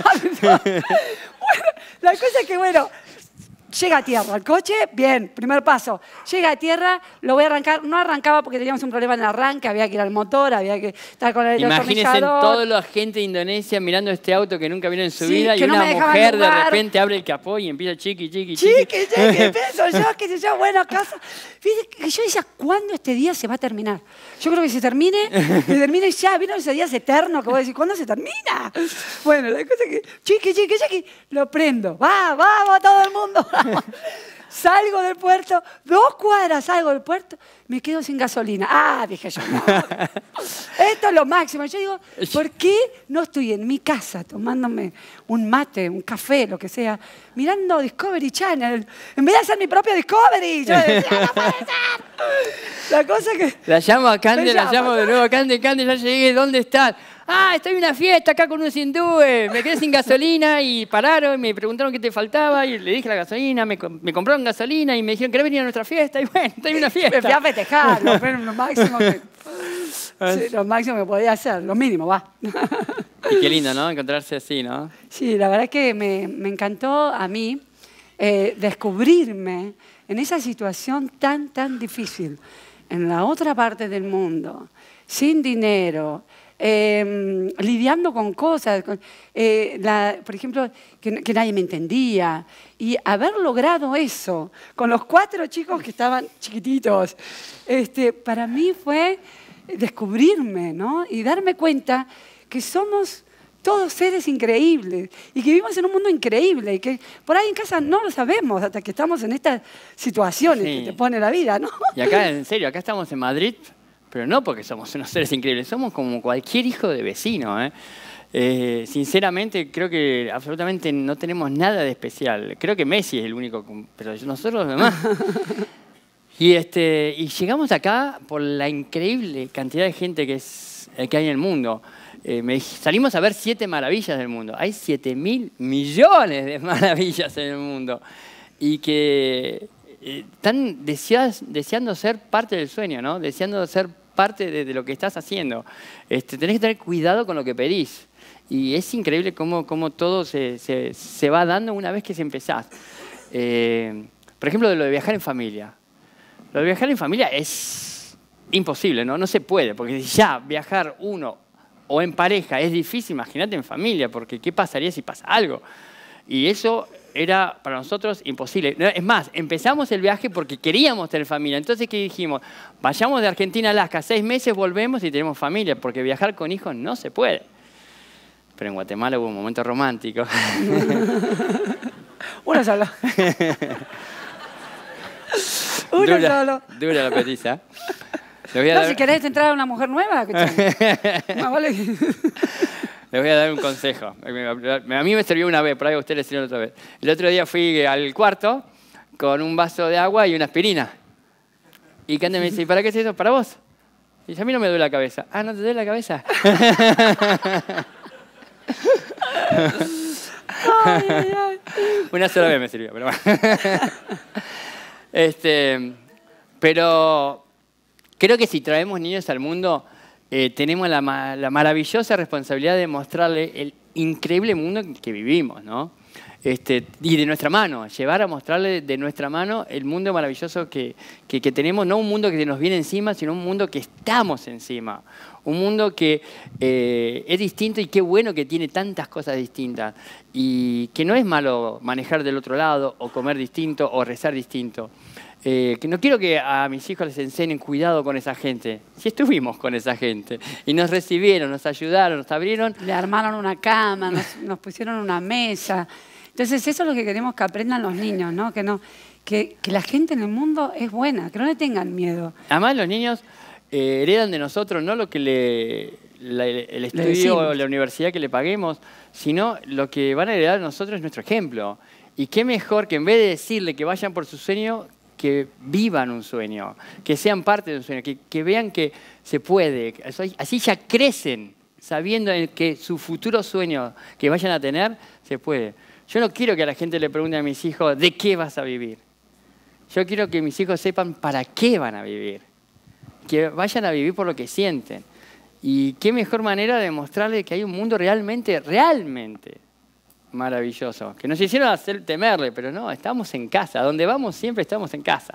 la cosa es que, bueno... Llega a tierra, el coche, bien, primer paso. Llega a tierra, lo voy a arrancar. No arrancaba porque teníamos un problema en el arranque, había que ir al motor, había que estar con el Imagínense toda la gente de Indonesia mirando este auto que nunca vieron en su sí, vida y no una mujer lugar. de repente abre el capó y empieza chiqui, chiqui, chiqui. Chiqui, chiqui, empiezo yo, qué sé yo, bueno, casa. Fíjate, yo decía, ¿cuándo este día se va a terminar? Yo creo que se termine, se termine ya, ¿vieron ese día eterno que voy a decir, ¿cuándo se termina? Bueno, la cosa es que, chiqui, chiqui, chiqui, lo prendo. Va, vamos, todo el mundo. Salgo del puerto, dos cuadras salgo del puerto, me quedo sin gasolina. Ah, dije yo, no. Esto es lo máximo. Yo digo, ¿por qué no estoy en mi casa tomándome un mate, un café, lo que sea, mirando Discovery Channel, en vez de hacer mi propio Discovery? Yo decía, no puede ser. La cosa que... La llamo a Cande, la llamo, llamo de nuevo a Cande, Cande, ya llegué, ¿dónde estás? Ah, estoy en una fiesta acá con unos hindúes, me quedé sin gasolina y pararon y me preguntaron qué te faltaba y le dije la gasolina, me, me compraron gasolina y me dijeron, ¿querés venir a nuestra fiesta? Y bueno, estoy en una fiesta. Me fui a festejar, lo, lo máximo que... Sí, lo máximo que podía hacer, lo mínimo, va. Y qué lindo, ¿no? Encontrarse así, ¿no? Sí, la verdad que me, me encantó a mí eh, descubrirme en esa situación tan, tan difícil, en la otra parte del mundo, sin dinero, eh, lidiando con cosas, con, eh, la, por ejemplo, que, que nadie me entendía, y haber logrado eso con los cuatro chicos que estaban chiquititos, este, para mí fue descubrirme, ¿no? Y darme cuenta que somos todos seres increíbles y que vivimos en un mundo increíble y que por ahí en casa no lo sabemos hasta que estamos en estas situaciones sí. que te pone la vida, ¿no? Y acá, en serio, acá estamos en Madrid, pero no porque somos unos seres increíbles, somos como cualquier hijo de vecino, ¿eh? Eh, sinceramente, creo que absolutamente no tenemos nada de especial. Creo que Messi es el único, pero nosotros los demás. Y, este, y llegamos acá por la increíble cantidad de gente que, es, que hay en el mundo. Eh, me, salimos a ver siete maravillas del mundo. Hay siete mil millones de maravillas en el mundo. Y que eh, están deseas, deseando ser parte del sueño, ¿no? Deseando ser parte de, de lo que estás haciendo. Este, tenés que tener cuidado con lo que pedís. Y es increíble cómo, cómo todo se, se, se va dando una vez que se empezás. Eh, por ejemplo, de lo de viajar en familia. Lo de viajar en familia es imposible, ¿no? No se puede, porque ya viajar uno o en pareja es difícil, imagínate en familia, porque ¿qué pasaría si pasa algo? Y eso era para nosotros imposible. Es más, empezamos el viaje porque queríamos tener familia. Entonces, ¿qué dijimos? Vayamos de Argentina a Alaska, seis meses volvemos y tenemos familia, porque viajar con hijos no se puede. Pero en Guatemala hubo un momento romántico. Uno solo. Uno dura, solo. Dura la petiza. Le voy a no, dar... si querés entrar a una mujer nueva, que no, vale. Les voy a dar un consejo. A mí me sirvió una vez, por ahí a ustedes les sirvió otra vez. El otro día fui al cuarto con un vaso de agua y una aspirina. Y Cande me dice, ¿y para qué es eso? ¿Para vos? Y dice, a mí no me duele la cabeza. Ah, ¿no te duele la cabeza? Ay, ay, ay. Una sola vez me sirvió, pero bueno. este, pero creo que si traemos niños al mundo, eh, tenemos la, la maravillosa responsabilidad de mostrarle el increíble mundo que vivimos, ¿no? Este, y de nuestra mano, llevar a mostrarle de nuestra mano el mundo maravilloso que, que, que tenemos, no un mundo que nos viene encima, sino un mundo que estamos encima. Un mundo que eh, es distinto y qué bueno que tiene tantas cosas distintas. Y que no es malo manejar del otro lado, o comer distinto, o rezar distinto. Eh, que no quiero que a mis hijos les enseñen cuidado con esa gente. Si estuvimos con esa gente y nos recibieron, nos ayudaron, nos abrieron. Le armaron una cama, nos, nos pusieron una mesa. Entonces eso es lo que queremos que aprendan los niños, ¿no? Que, no, que, que la gente en el mundo es buena, que no le tengan miedo. Además los niños eh, heredan de nosotros no lo que le, la, el estudio o la universidad que le paguemos, sino lo que van a heredar de nosotros es nuestro ejemplo. Y qué mejor que en vez de decirle que vayan por su sueño, que vivan un sueño, que sean parte de un sueño, que, que vean que se puede. Así ya crecen sabiendo que su futuro sueño que vayan a tener se puede. Yo no quiero que a la gente le pregunte a mis hijos ¿de qué vas a vivir? Yo quiero que mis hijos sepan para qué van a vivir. Que vayan a vivir por lo que sienten. Y qué mejor manera de mostrarles que hay un mundo realmente, realmente maravilloso. Que nos hicieron hacer temerle, pero no, estamos en casa. Donde vamos siempre estamos en casa.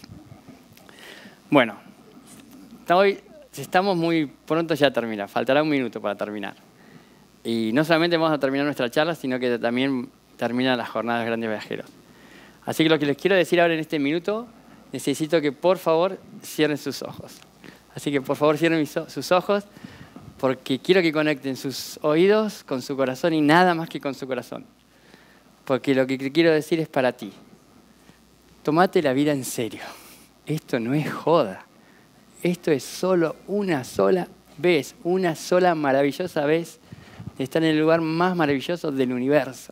Bueno, hoy estamos muy pronto ya a terminar. Faltará un minuto para terminar. Y no solamente vamos a terminar nuestra charla, sino que también terminan las jornadas Grandes Viajeros. Así que lo que les quiero decir ahora en este minuto, necesito que por favor cierren sus ojos. Así que por favor cierren sus ojos, porque quiero que conecten sus oídos con su corazón y nada más que con su corazón. Porque lo que quiero decir es para ti. Tómate la vida en serio. Esto no es joda. Esto es solo una sola vez, una sola maravillosa vez de estar en el lugar más maravilloso del universo.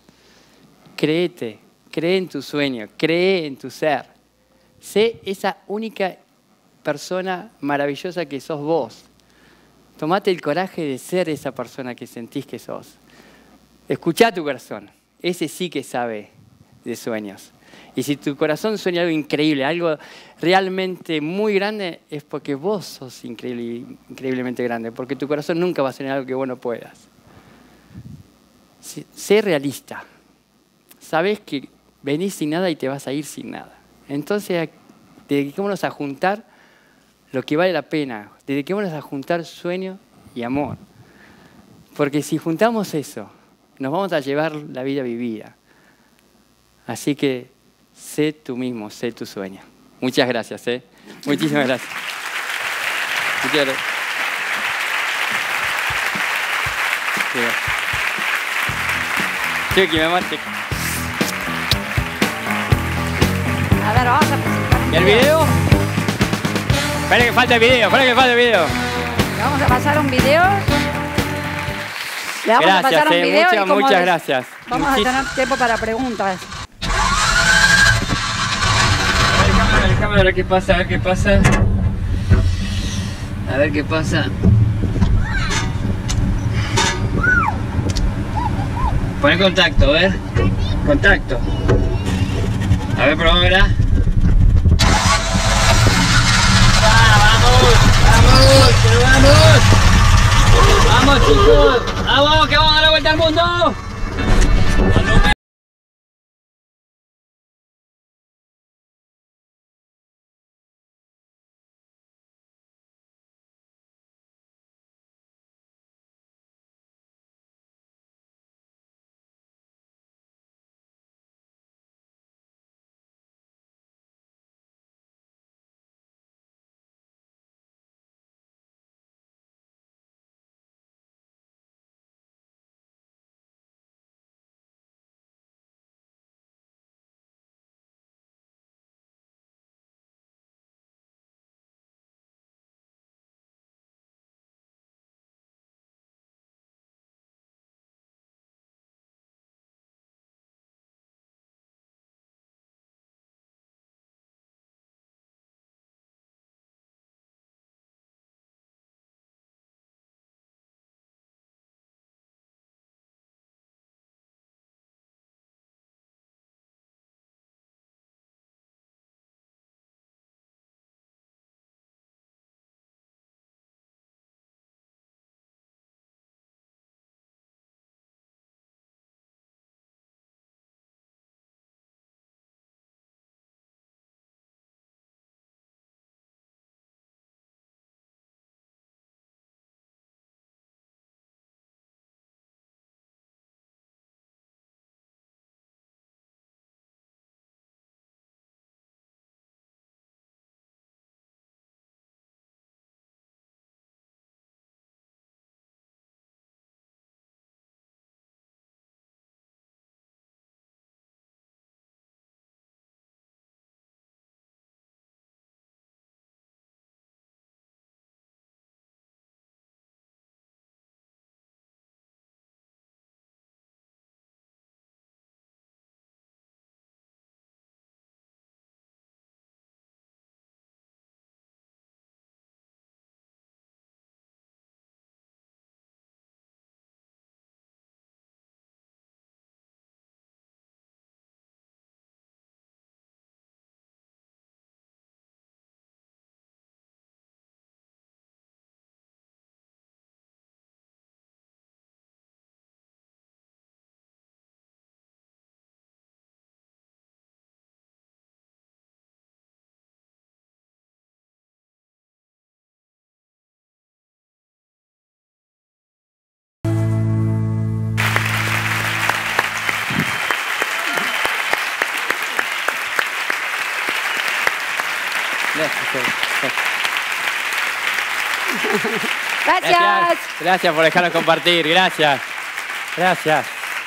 Créete, cree en tu sueño, cree en tu ser. Sé esa única persona maravillosa que sos vos. Tomate el coraje de ser esa persona que sentís que sos. Escuchá tu corazón. Ese sí que sabe de sueños. Y si tu corazón sueña algo increíble, algo realmente muy grande, es porque vos sos increíble, increíblemente grande. Porque tu corazón nunca va a soñar algo que vos no puedas. Sé realista. Sabés que venís sin nada y te vas a ir sin nada. Entonces, dediquémonos a juntar lo que vale la pena. Dediquémonos a juntar sueño y amor. Porque si juntamos eso, nos vamos a llevar la vida vivida. Así que sé tú mismo, sé tu sueño. Muchas gracias, ¿eh? Muchísimas gracias. Muchas gracias. Chiqui, me mate. A ver, vamos a presentar un ¿Y el video? Espera que falta el video, espera que falta el video. Vamos a pasar un video. Le vamos gracias, a pasar un eh, video muchas, y como muchas les- gracias. Vamos Muchis- a tener tiempo para preguntas. A ver, cámara, a ver, cámara, a ver qué pasa, a ver qué pasa. A ver qué pasa. Pon contacto, a ver. Contacto. A ver, probámosla. ¡Vamos! ¡Vamos! ¡Pero vamos! ¡Vamos, chicos! ¡Vamos, que vamos a dar la vuelta al mundo! Gracias. Gracias. Gracias por dejarnos compartir. Gracias. Gracias.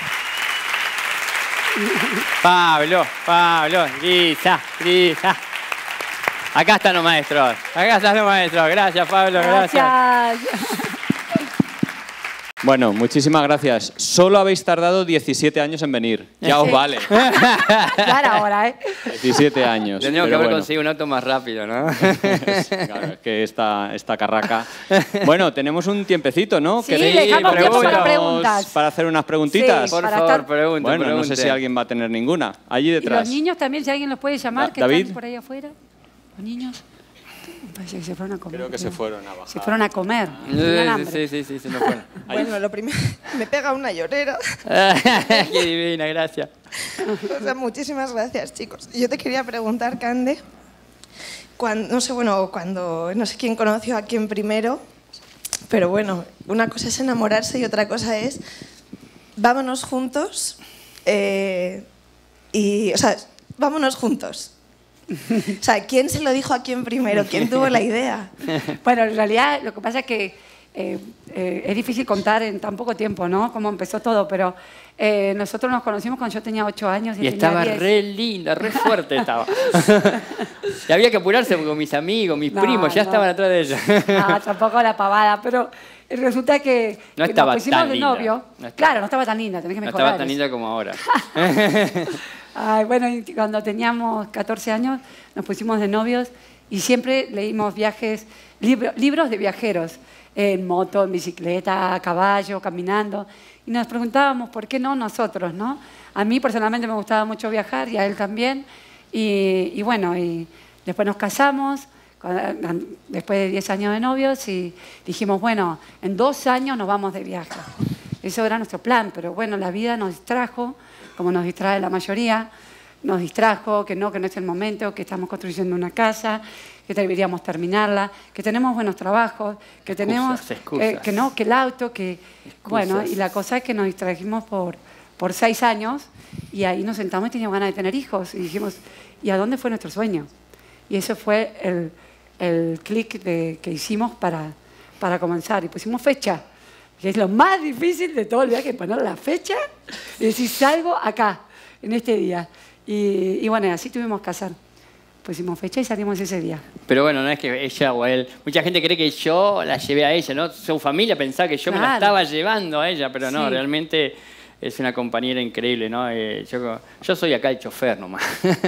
Pablo, Pablo, Lisa, Lisa. Acá están los maestros. Acá están los maestros. Gracias, Pablo. Gracias. Gracias. Bueno, muchísimas gracias. Solo habéis tardado diecisiete años en venir. Ya os Sí. vale. Ya era hora, ¿eh? diecisiete años. Tendríamos que pero haber bueno. conseguido un auto más rápido, ¿no? Es, claro, es que esta, esta carraca... Bueno, tenemos un tiempecito, ¿no? Sí, ¿Queréis dejamos tiempo para hacemos preguntas. para hacer unas preguntitas? Sí, Por para favor, estar- pregunte, Bueno, no sé pregunte. si alguien va a tener ninguna. Allí Y detrás. los niños también, si alguien los puede llamar, Da- que David. están por ahí afuera. Los niños. Me parece que se fueron a comer. Creo que se fueron a bajar. Se fueron a comer. Tenían hambre. Sí, sí, sí, sí, no fueron. Bueno, lo primero, me pega una llorera. Qué divina, gracias. O sea, muchísimas gracias, chicos. Yo te quería preguntar, Cande, cuando, no sé, bueno, cuando, no sé quién conoció a quién primero, pero bueno, una cosa es enamorarse y otra cosa es, vámonos juntos, eh, y, o sea, vámonos juntos. O sea, ¿quién se lo dijo a quién primero? ¿Quién tuvo la idea? Bueno, en realidad lo que pasa es que eh, eh, es difícil contar en tan poco tiempo, ¿no? Cómo empezó todo, pero eh, nosotros nos conocimos cuando yo tenía ocho años. Y, y él estaba tenía diez. re linda, re fuerte estaba. Y había que apurarse porque mis amigos, mis No, primos ya no. estaban atrás de ella. Ah, tampoco la pavada, pero resulta que, No que estaba nos pusimos tan de linda. novio. No estaba- Claro, no estaba tan linda, tenés que No mejorar. estaba tan eso. linda como ahora. Ay, bueno, y cuando teníamos catorce años nos pusimos de novios y siempre leímos viajes, libro- libros de viajeros, en moto, en bicicleta, a caballo, caminando. Y nos preguntábamos por qué no nosotros, ¿no? A mí personalmente me gustaba mucho viajar y a él también. Y, y bueno, y después nos casamos, cuando- después de diez años de novios, y dijimos, bueno, en dos años nos vamos de viaje. Eso era nuestro plan, pero bueno, la vida nos distrajo, como nos distrae la mayoría, nos distrajo, que no, que no es el momento, que estamos construyendo una casa, que deberíamos terminarla, que tenemos buenos trabajos, que tenemos, excusas. eh, que no, que el auto, que bueno, y la cosa es que nos distrajimos por, por seis años y ahí nos sentamos y teníamos ganas de tener hijos y dijimos, ¿y a dónde fue nuestro sueño? Y eso fue el, el clic de- que hicimos para, para comenzar y pusimos fecha. Que es lo más difícil de todo el viaje, poner la fecha y decir, salgo acá, en este día. Y, y bueno, así tuvimos que hacer. Pusimos fecha y salimos ese día. Pero bueno, no es que ella o él. Mucha gente cree que yo la llevé a ella, ¿no? Su familia pensaba que yo me la Claro. estaba llevando a ella, pero no, Sí. realmente es una compañera increíble, ¿no? Eh, yo, yo soy acá el chofer nomás.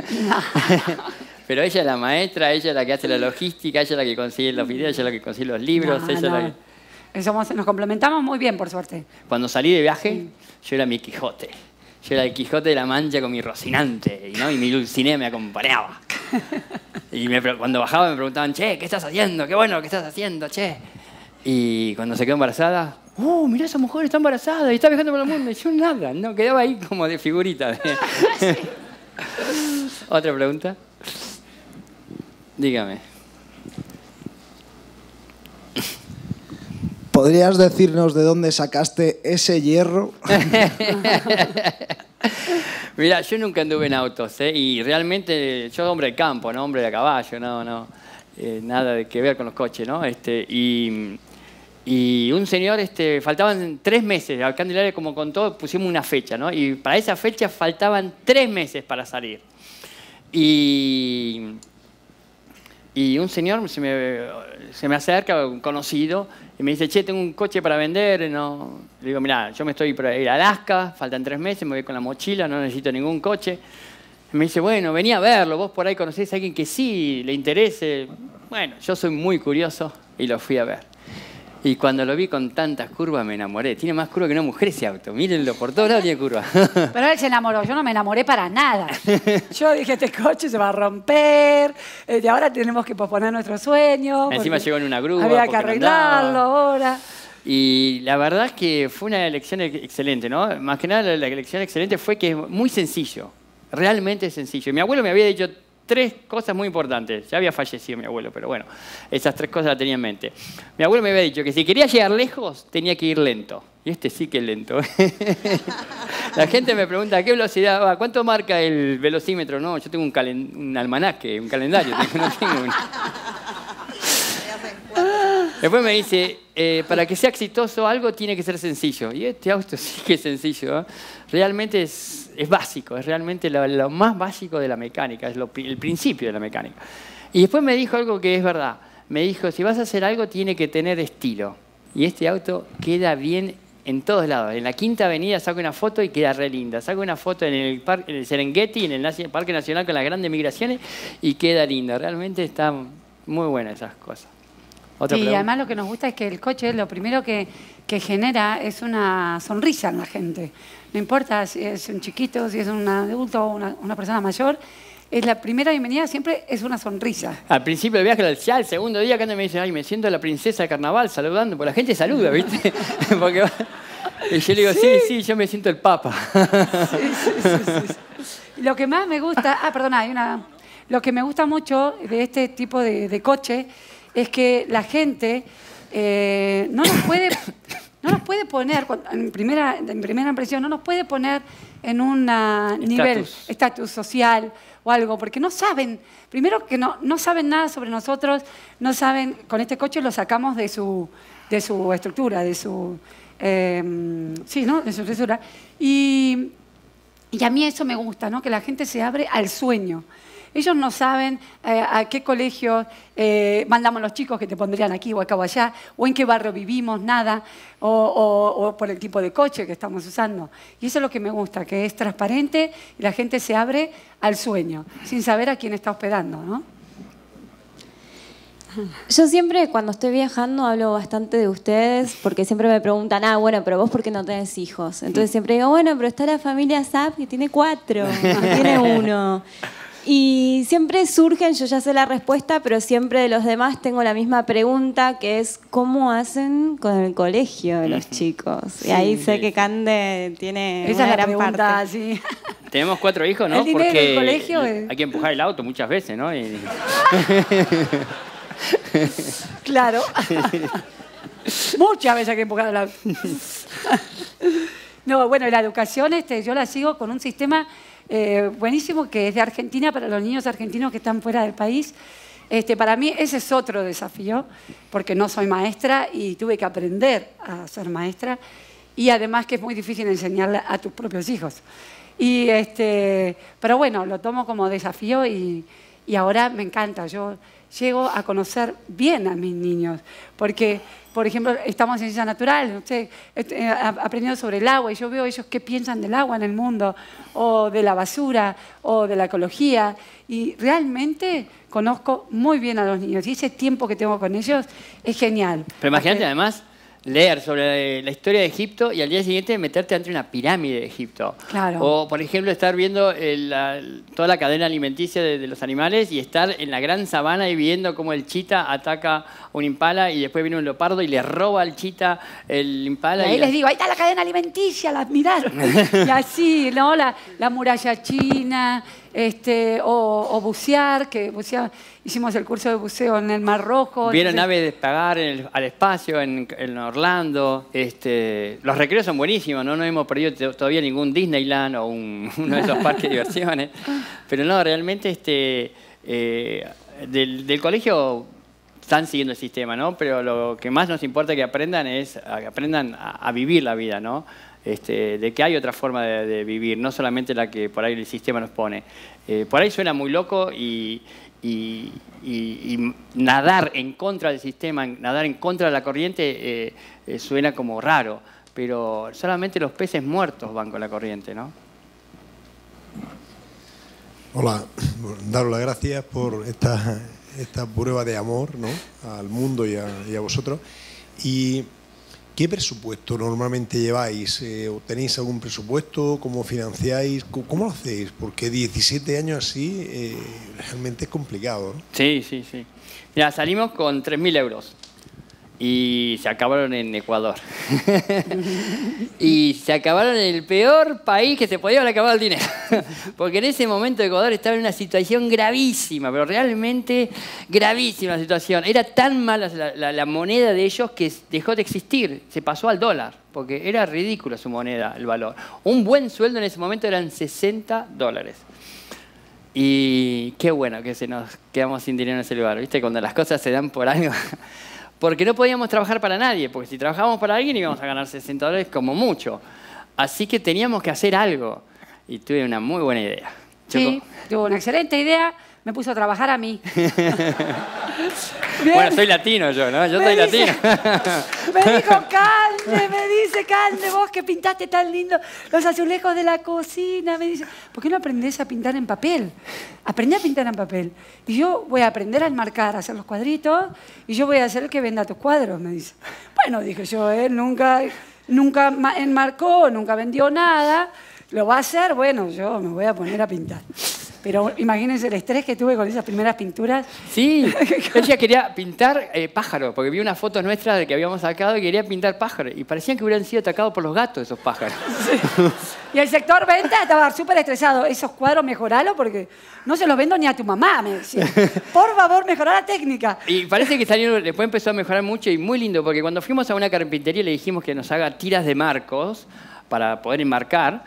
Pero ella es la maestra, ella es la que hace la logística, ella es la que consigue los videos, ella es la que consigue los libros, No, ella es la no. que... Somos- nos complementamos muy bien, por suerte. Cuando salí de viaje, yo era mi Quijote. Yo era el Quijote de la Mancha con mi Rocinante, ¿no? Y mi Dulcinea me acompañaba. Y me pre- cuando bajaba me preguntaban, che, ¿qué estás haciendo? Qué bueno que estás haciendo, che. Y cuando se quedó embarazada, ¡uh, mirá, esa mujer está embarazada y está viajando por el mundo! Y yo nada, no, quedaba ahí como de figurita. ¿Otra pregunta? Dígame. ¿Podrías decirnos de dónde sacaste ese hierro? Mira, yo nunca anduve en autos, ¿eh? Y realmente yo hombre de campo, no hombre de caballo, no, no, eh, nada de que ver con los coches, ¿no? Este, y, y un señor, este, faltaban tres meses, al Candelaria como contó, pusimos una fecha, ¿no? Y para esa fecha faltaban tres meses para salir. Y, y un señor se me, se me acerca, un conocido, y me dice, che, tengo un coche para vender. No. Le digo, mira, yo me estoy por ir a Alaska, faltan tres meses, me voy con la mochila, no necesito ningún coche. Y me dice, bueno, vení a verlo, vos por ahí conocés a alguien que sí le interese. Bueno, yo soy muy curioso y lo fui a ver. Y cuando lo vi con tantas curvas me enamoré. Tiene más curvas que una mujer ese auto. Mírenlo, por todos lados tiene curvas. Pero él se enamoró, yo no me enamoré para nada. Yo dije, este coche se va a romper, eh, y ahora tenemos que posponer nuestro sueño. Encima porque llegó en una grúa. había que porque no arreglarlo andaba. ahora. Y la verdad es que fue una elección ex- excelente, ¿no? Más que nada la la elección excelente fue que es muy sencillo, realmente sencillo. Y mi abuelo me había dicho tres cosas muy importantes. Ya había fallecido mi abuelo, pero bueno, esas tres cosas las tenía en mente. Mi abuelo me había dicho que si quería llegar lejos, tenía que ir lento. Y este sí que es lento. La gente me pregunta, ¿a qué velocidad va? ¿Cuánto marca el velocímetro? No, yo tengo un, calen- un almanaque, un calendario. No tengo un... Después me dice, eh, para que sea exitoso algo tiene que ser sencillo. Y este auto sí que es sencillo, ¿eh? Realmente es, es básico, es realmente lo, lo más básico de la mecánica, es lo pri- el principio de la mecánica. Y después me dijo algo que es verdad. Me dijo, si vas a hacer algo tiene que tener estilo. Y este auto queda bien en todos lados. En la Quinta Avenida saco una foto y queda re linda. Saco una foto en el, par- en el Serengeti, en el Naci- Parque Nacional con las grandes migraciones y queda linda. Realmente están muy buenas esas cosas. ¿Otra Sí, y pregunta? además lo que nos gusta es que el coche lo primero que, que genera es una sonrisa en la gente. No importa si es un chiquito, si es un adulto o una, una persona mayor, es la primera bienvenida siempre es una sonrisa. Al principio del viaje, ya el segundo día, que me dice, ay, me siento la princesa de carnaval saludando, porque la gente saluda, ¿viste? Porque va- y yo le digo, sí, sí, yo me siento el papa. Sí, sí, sí, sí, sí. Y lo que más me gusta, ah, perdona, hay una, lo que me gusta mucho de este tipo de, de coche es que la gente eh, no nos puede, no nos puede poner, cuando- en primera, en primera impresión, no nos puede poner en un nivel, estatus social o algo, porque no saben, primero que no, no saben nada sobre nosotros, no saben, con este coche lo sacamos de su, de su estructura, de su, eh, sí, ¿no? De su estructura. Y, y a mí eso me gusta, ¿no? Que la gente se abre al sueño. Ellos no saben eh, a qué colegio eh, mandamos los chicos que te pondrían aquí o acá o allá, o en qué barrio vivimos, nada, o, o, o por el tipo de coche que estamos usando. Y eso es lo que me gusta, que es transparente y la gente se abre al sueño, sin saber a quién está hospedando, ¿no? Yo siempre cuando estoy viajando hablo bastante de ustedes porque siempre me preguntan, ah, bueno, pero vos ¿por qué no tenés hijos? Entonces siempre digo, bueno, pero está la familia Zap que tiene cuatro, no tiene uno. Y siempre surgen, yo ya sé la respuesta, pero siempre de los demás tengo la misma pregunta, que es ¿cómo hacen con el colegio de los chicos? Sí, y ahí sé que Cande tiene esa una es la gran pregunta, parte. Sí. Tenemos cuatro hijos, ¿no? El dinero Porque del colegio es... hay que empujar el auto muchas veces, ¿no? Y... Claro. Muchas veces hay que empujar el auto. No, bueno, la educación este, yo la sigo con un sistema eh, buenísimo que es de Argentina para los niños argentinos que están fuera del país. Este, para mí ese es otro desafío, porque no soy maestra y tuve que aprender a ser maestra, y además que es muy difícil enseñarle a tus propios hijos. Y este, pero bueno, lo tomo como desafío y, y ahora me encanta. Yo llego a conocer bien a mis niños, porque, por ejemplo, estamos en ciencia natural, no sé, he aprendido sobre el agua y yo veo ellos qué piensan del agua en el mundo, o de la basura, o de la ecología, y realmente conozco muy bien a los niños y ese tiempo que tengo con ellos es genial. Pero imagínate porque... además leer sobre la historia de Egipto y al día siguiente meterte dentro de una pirámide de Egipto. Claro. O, por ejemplo, estar viendo el, la, toda la cadena alimenticia de, de los animales y estar en la gran sabana y viendo cómo el chita ataca a un impala y después viene un leopardo y le roba al chita el impala. Y ahí y les la... digo, ahí está la cadena alimenticia, la miraron. Y así, ¿no? La, la muralla china, este, o, o bucear, que bucear, hicimos el curso de buceo en el Mar Rojo. Vieron entonces... naves despegar en el, al espacio en, en Orlando. Este, los recreos son buenísimos, ¿no? No hemos perdido todavía ningún Disneyland o un, uno de esos parques de diversiones. Pero no, realmente este, eh, del, del colegio están siguiendo el sistema, ¿no? Pero lo que más nos importa que aprendan es que aprendan a, a vivir la vida, ¿no? Este, de que hay otra forma de, de vivir, no solamente la que por ahí el sistema nos pone. Eh, por ahí suena muy loco y, y, y, y nadar en contra del sistema, nadar en contra de la corriente eh, eh, suena como raro, pero solamente los peces muertos van con la corriente, ¿no? Hola, daros las gracias por esta, esta prueba de amor, ¿no? Al mundo y a, y a vosotros. Y ¿qué presupuesto normalmente lleváis? Eh, ¿Tenéis algún presupuesto? ¿Cómo financiáis? ¿Cómo, cómo lo hacéis? Porque diecisiete años así eh, realmente es complicado, ¿no? Sí, sí, sí. Mira, salimos con tres mil euros y se acabaron en Ecuador. Y se acabaron en el peor país que se podía haber acabado el dinero. Porque en ese momento Ecuador estaba en una situación gravísima, pero realmente gravísima la situación. Era tan mala la, la, la moneda de ellos que dejó de existir, se pasó al dólar, porque era ridícula su moneda, el valor. Un buen sueldo en ese momento eran sesenta dólares. Y qué bueno que se nos quedamos sin dinero en ese lugar. ¿Viste? Cuando las cosas se dan por algo... Porque no podíamos trabajar para nadie, porque si trabajábamos para alguien íbamos a ganar sesenta dólares como mucho. Así que teníamos que hacer algo. Y tuve una muy buena idea. Sí, tuve una excelente idea. Me puso a trabajar a mí. Bueno, soy latino yo, ¿no? Yo me soy dice, latino. Me dijo, Cande, me dice, Cande, vos que pintaste tan lindo los azulejos de la cocina. Me dice, ¿por qué no aprendés a pintar en papel? Aprendí a pintar en papel. Y yo voy a aprender a enmarcar, a hacer los cuadritos, y yo voy a ser el que venda tus cuadros, me dice. Bueno, dije yo, él nunca, nunca enmarcó, nunca vendió nada. Lo va a hacer, bueno, yo me voy a poner a pintar. Pero imagínense el estrés que tuve con esas primeras pinturas. Sí, ella quería pintar eh, pájaros, porque vi unas fotos nuestras de que habíamos sacado y quería pintar pájaros. Y parecían que hubieran sido atacados por los gatos esos pájaros. Sí. Y el sector venta estaba súper estresado. Esos cuadros mejoralo porque no se los vendo ni a tu mamá, me decía. Por favor, mejorá la técnica. Y parece que salieron, después empezó a mejorar mucho y muy lindo, porque cuando fuimos a una carpintería le dijimos que nos haga tiras de marcos para poder enmarcar.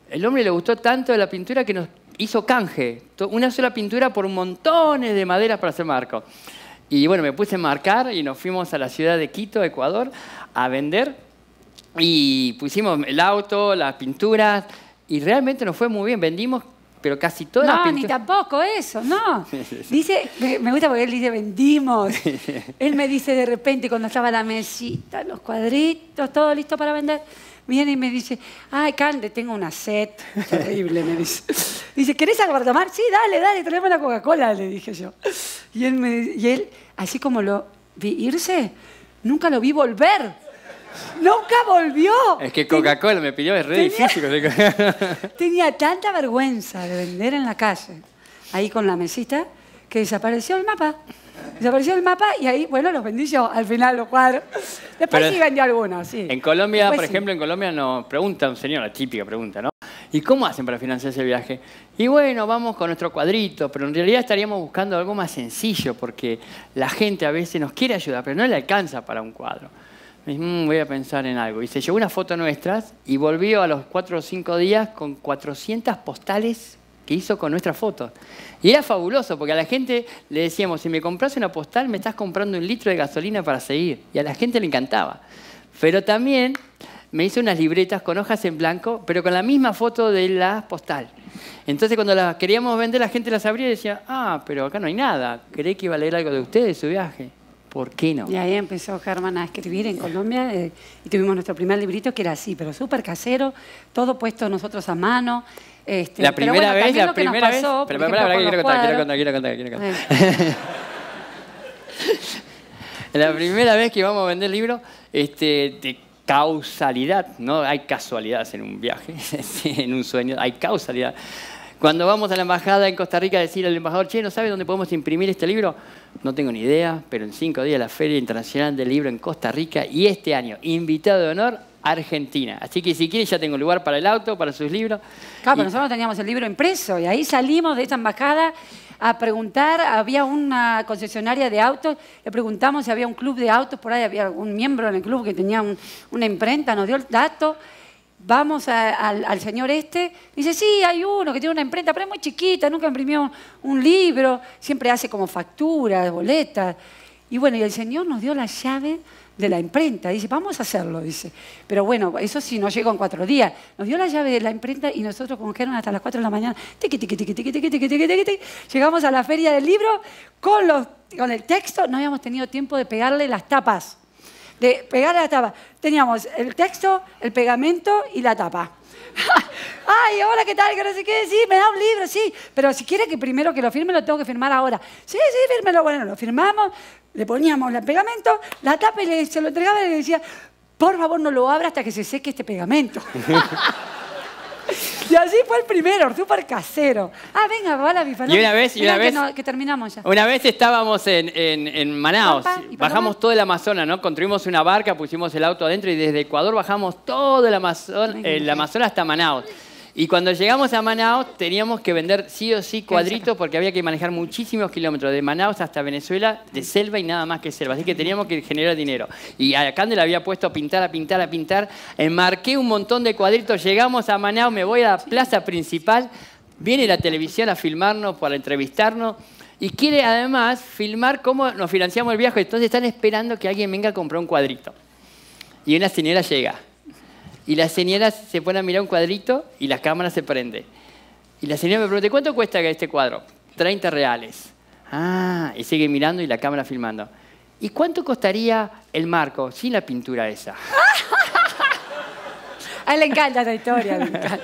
el hombre le gustó tanto de la pintura que nos hizo canje. Una sola pintura por montones de maderas para hacer marco. Y bueno, me puse a marcar y nos fuimos a la ciudad de Quito, Ecuador, a vender. Y pusimos el auto, las pinturas, y realmente nos fue muy bien. Vendimos, pero casi todas no, las pinturas. No, ni tampoco eso, no. Dice, me, me gusta porque él dice vendimos. Él me dice de repente, cuando estaba la mesita, los cuadritos, todo listo para vender, viene y me dice, ay, Cande, tengo una sed terrible, me dice. Dice, ¿querés algo para tomar? Sí, dale, dale, traeme una Coca-Cola, le dije yo. Y él, me, y él, así como lo vi irse, nunca lo vi volver. ¡Nunca volvió! Es que Coca-Cola me pidió, es re tenía, difícil. Tenía tanta vergüenza de vender en la calle, ahí con la mesita, que desapareció el mapa. Desapareció el mapa y ahí, bueno, los vendí yo al final, los cuadros. Después Pero sí vendí algunos, sí. En Colombia, Después por sí. ejemplo, en Colombia nos pregunta un señor, la típica pregunta, ¿no? ¿Y cómo hacen para financiar ese viaje? Y bueno, vamos con nuestro cuadrito, pero en realidad estaríamos buscando algo más sencillo, porque la gente a veces nos quiere ayudar, pero no le alcanza para un cuadro. Me dice, mmm, voy a pensar en algo. Y se llevó una foto nuestras y volvió a los cuatro o cinco días con cuatrocientas postales que hizo con nuestras fotos. Y era fabuloso, porque a la gente le decíamos, si me compras una postal, me estás comprando un litro de gasolina para seguir. Y a la gente le encantaba. Pero también me hizo unas libretas con hojas en blanco, pero con la misma foto de la postal. Entonces, cuando las queríamos vender, la gente las abría y decía, ah, pero acá no hay nada. ¿Creí que iba a leer algo de ustedes, de su viaje? ¿Por qué no? Y ahí empezó Germán a escribir en Colombia eh, y tuvimos nuestro primer librito que era así, pero súper casero, todo puesto nosotros a mano. Este, la primera bueno, vez, la lo que primera nos pasó, vez. Pero, pero, pero, quiero contar, quiero contar, quiero contar, quiero contar. Eh. La primera vez que íbamos a vender libros, este, de causalidad, no hay casualidades en un viaje, en un sueño, hay causalidad. Cuando vamos a la embajada en Costa Rica a decir al embajador, che, ¿no sabe dónde podemos imprimir este libro? No tengo ni idea, pero en cinco días la Feria Internacional del Libro en Costa Rica y este año, invitado de honor, Argentina. Así que si quieren ya tengo lugar para el auto, para sus libros. Claro, y... pero nosotros teníamos el libro impreso y ahí salimos de esa embajada a preguntar, había una concesionaria de autos, le preguntamos si había un club de autos, por ahí había algún miembro en el club que tenía un, una imprenta, nos dio el dato. Vamos a, al, al señor este, dice, sí, hay uno que tiene una imprenta, pero es muy chiquita, nunca imprimió un, un libro, siempre hace como facturas, boletas. Y bueno, y el señor nos dio la llave de la imprenta, dice, vamos a hacerlo, dice. Pero bueno, eso sí, no llegó en cuatro días. Nos dio la llave de la imprenta y nosotros con Germán hasta las cuatro de la mañana, tiqui, tiqui, tiqui, tiqui, tiqui, tiqui, tiqui, tiqui, tiqui, llegamos a la feria del libro con, los, con el texto, no habíamos tenido tiempo de pegarle las tapas. De pegarle la tapa. Teníamos el texto, el pegamento y la tapa. Ay, hola, ¿qué tal? Que no sé qué. Sí, me da un libro, sí. Pero si quiere que primero que lo firme, lo tengo que firmar ahora. Sí, sí, fírmelo. Bueno, lo firmamos, le poníamos el pegamento, la tapa y le, se lo entregaba y le decía, por favor, no lo abra hasta que se seque este pegamento. Y así fue el primero, súper casero. Ah, venga, va la bifa. ¿no? Y una vez, y una vez que, no, que terminamos ya. Una vez estábamos en, en, en Manaos, Pampa, ¿y bajamos Paloma? todo el Amazonas, ¿no? Construimos una barca, pusimos el auto adentro y desde Ecuador bajamos todo el Amazonas, el Amazonas hasta Manaos. Y cuando llegamos a Manaos teníamos que vender sí o sí cuadritos porque había que manejar muchísimos kilómetros de Manaos hasta Venezuela, de selva y nada más que selva. Así que teníamos que generar dinero. Y a Cande le había puesto a pintar, a pintar, a pintar. Enmarqué un montón de cuadritos. Llegamos a Manaos, me voy a la plaza principal. Viene la televisión a filmarnos para entrevistarnos. Y quiere además filmar cómo nos financiamos el viaje. Entonces están esperando que alguien venga a comprar un cuadrito. Y una señora llega. Y la señora se pone a mirar un cuadrito y la cámara se prende. Y la señora me pregunta, ¿cuánto cuesta este cuadro? treinta reales. Ah, y sigue mirando y la cámara filmando. ¿Y cuánto costaría el marco sin la pintura esa? A él le encanta esta historia, le encanta.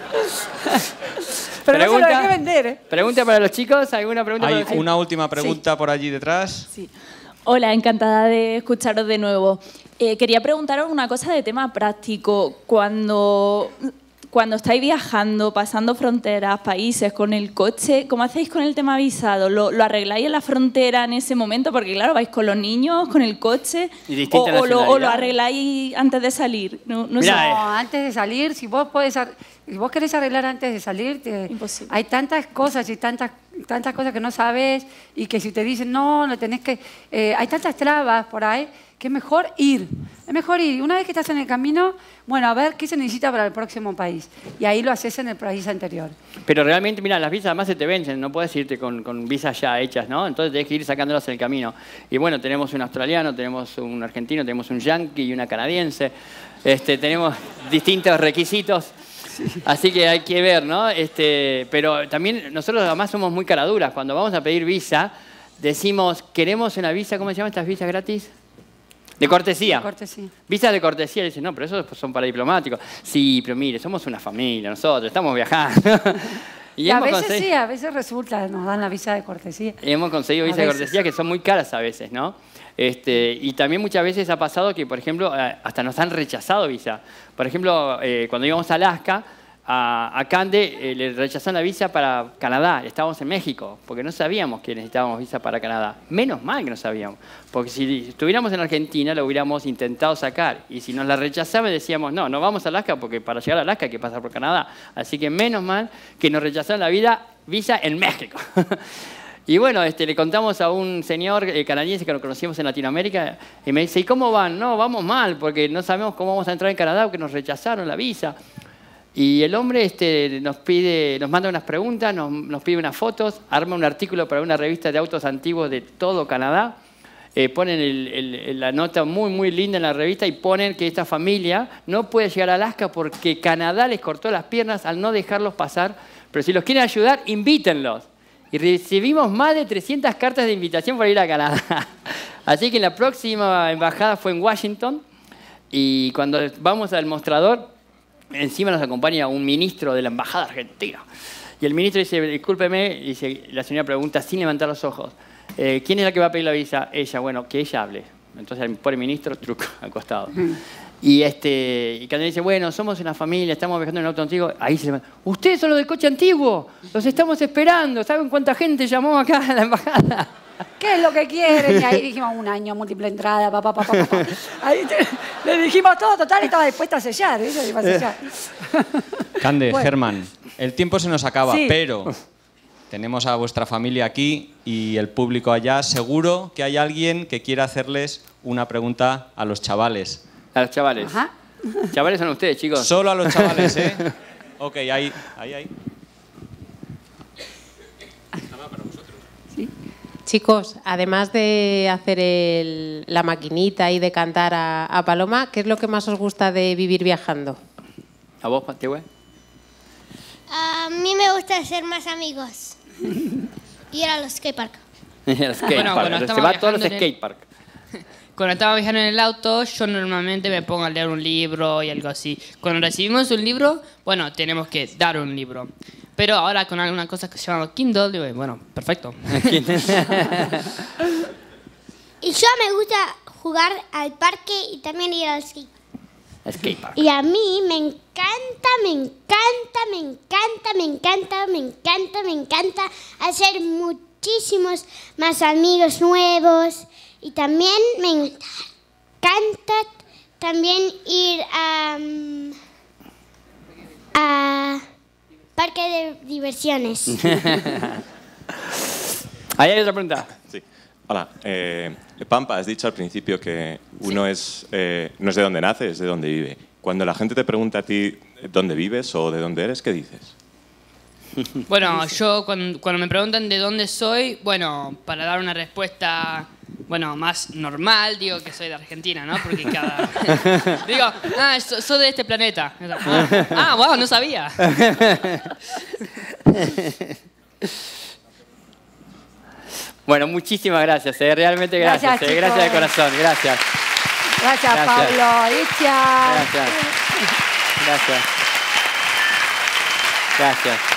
Pero pregunta, no se lo dejé vender, ¿eh? Pregunta para los chicos, ¿alguna pregunta Hay para los chicos? una última pregunta sí. por allí detrás. Sí. Hola, encantada de escucharos de nuevo. Eh, quería preguntaros una cosa de tema práctico. Cuando, cuando estáis viajando, pasando fronteras, países, con el coche, ¿cómo hacéis con el tema visado? ¿Lo, lo arregláis en la frontera en ese momento? Porque claro, vais con los niños, con el coche, o, o, lo, o lo arregláis antes de salir. No, no, Mirá, sé. no antes de salir, si vos, podés, si vos querés arreglar antes de salir, te, Imposible. hay tantas cosas y tantas tantas cosas que no sabes y que si te dicen, no, no tenés que... Eh, hay tantas trabas por ahí que es mejor ir. Es mejor ir. Una vez que estás en el camino, bueno, a ver qué se necesita para el próximo país. Y ahí lo haces en el país anterior. Pero realmente, mira, las visas además se te vencen, no puedes irte con, con visas ya hechas, ¿no? Entonces tienes que ir sacándolas en el camino. Y bueno, tenemos un australiano, tenemos un argentino, tenemos un yanqui y una canadiense. Este, tenemos distintos requisitos. Así que hay que ver, ¿no? Este, pero también nosotros además somos muy caraduras. Cuando vamos a pedir visa, decimos, queremos una visa, ¿cómo se llaman estas visas gratis? De cortesía. De cortesía. Visas de cortesía. Dicen, no, pero eso son para diplomáticos. Sí, pero mire, somos una familia, nosotros estamos viajando. y, y a veces sí, a veces resulta, nos dan la visa de cortesía. Y hemos conseguido visas de cortesía que son muy caras a veces, ¿no? Este, y también muchas veces ha pasado que, por ejemplo, hasta nos han rechazado visa. Por ejemplo, eh, cuando íbamos a Alaska, a, a Cande eh, le rechazaron la visa para Canadá. Estábamos en México, porque no sabíamos que necesitábamos visa para Canadá. Menos mal que no sabíamos, porque si estuviéramos en Argentina lo hubiéramos intentado sacar. Y si nos la rechazaban decíamos, no, no vamos a Alaska, porque para llegar a Alaska hay que pasar por Canadá. Así que menos mal que nos rechazaron la vida, visa en México. Y bueno, este, le contamos a un señor eh, canadiense que lo conocimos en Latinoamérica y me dice, ¿y cómo van? No, vamos mal, porque no sabemos cómo vamos a entrar en Canadá porque nos rechazaron la visa. Y el hombre este, nos pide, nos manda unas preguntas, nos, nos pide unas fotos, arma un artículo para una revista de autos antiguos de todo Canadá, eh, ponen el, el, la nota muy, muy linda en la revista y ponen que esta familia no puede llegar a Alaska porque Canadá les cortó las piernas al no dejarlos pasar, pero si los quieren ayudar, invítenlos. Y recibimos más de trescientas cartas de invitación para ir a Canadá. Así que la próxima embajada fue en Washington. Y cuando vamos al mostrador, encima nos acompaña un ministro de la embajada argentina. Y el ministro dice, discúlpeme, y dice, la señora pregunta sin levantar los ojos, eh, ¿quién es la que va a pedir la visa? Ella, bueno, que ella hable. Entonces el pobre ministro, truco, al costado. Y, este, y cuando dice, bueno, somos una familia, estamos viajando en un auto antiguo, ahí se levanta. Ustedes son los del coche antiguo, los estamos esperando. ¿Saben cuánta gente llamó acá a la embajada? ¿Qué es lo que quieren? Y ahí dijimos un año, múltiple entrada, papá, papá, papá. Ahí te, le dijimos todo, total, y estaba dispuesta a sellar. Ella iba a sellar. Cande, bueno. Germán, el tiempo se nos acaba, sí. pero tenemos a vuestra familia aquí y el público allá. Seguro que hay alguien que quiera hacerles una pregunta a los chavales. A los chavales. Ajá. Chavales son ustedes, chicos. Solo a los chavales, ¿eh? Ok, ahí, ahí, ahí. ¿Sí? Chicos, además de hacer el, la maquinita y de cantar a, a Paloma, ¿qué es lo que más os gusta de vivir viajando? ¿A vos, Patihue? A mí me gusta hacer más amigos. Ir a los skatepark. El skate Bueno, park. cuando Se va a todos los viajando en el- skatepark. Cuando estaba viajando en el auto, yo normalmente me pongo a leer un libro y algo así. Cuando recibimos un libro, bueno, tenemos que dar un libro. Pero ahora con alguna cosa que se llama Kindle, digo, bueno, perfecto. Y yo me gusta jugar al parque y también ir al skate. Skatepark. Y a mí me encanta, me encanta, me encanta, me encanta, me encanta, me encanta hacer muchísimos más amigos nuevos. Y también me encanta también ir a, um, a parque de diversiones. Ahí hay otra pregunta. Sí. Hola. Eh, Pampa, has dicho al principio que uno es, eh, no es de dónde nace, es de dónde vive. Cuando la gente te pregunta a ti dónde vives o de dónde eres, ¿qué dices? Bueno, yo cuando, cuando me preguntan de dónde soy, bueno, para dar una respuesta, bueno, más normal, digo que soy de Argentina, ¿no? Porque cada... digo, ah, so- soy de este planeta. Ah, ah, wow, no sabía. Bueno, muchísimas gracias, eh, realmente gracias. Gracias, eh, gracias de chicos. corazón, gracias. Gracias, Gracias. Pablo. Itzia. Gracias. Gracias. Gracias.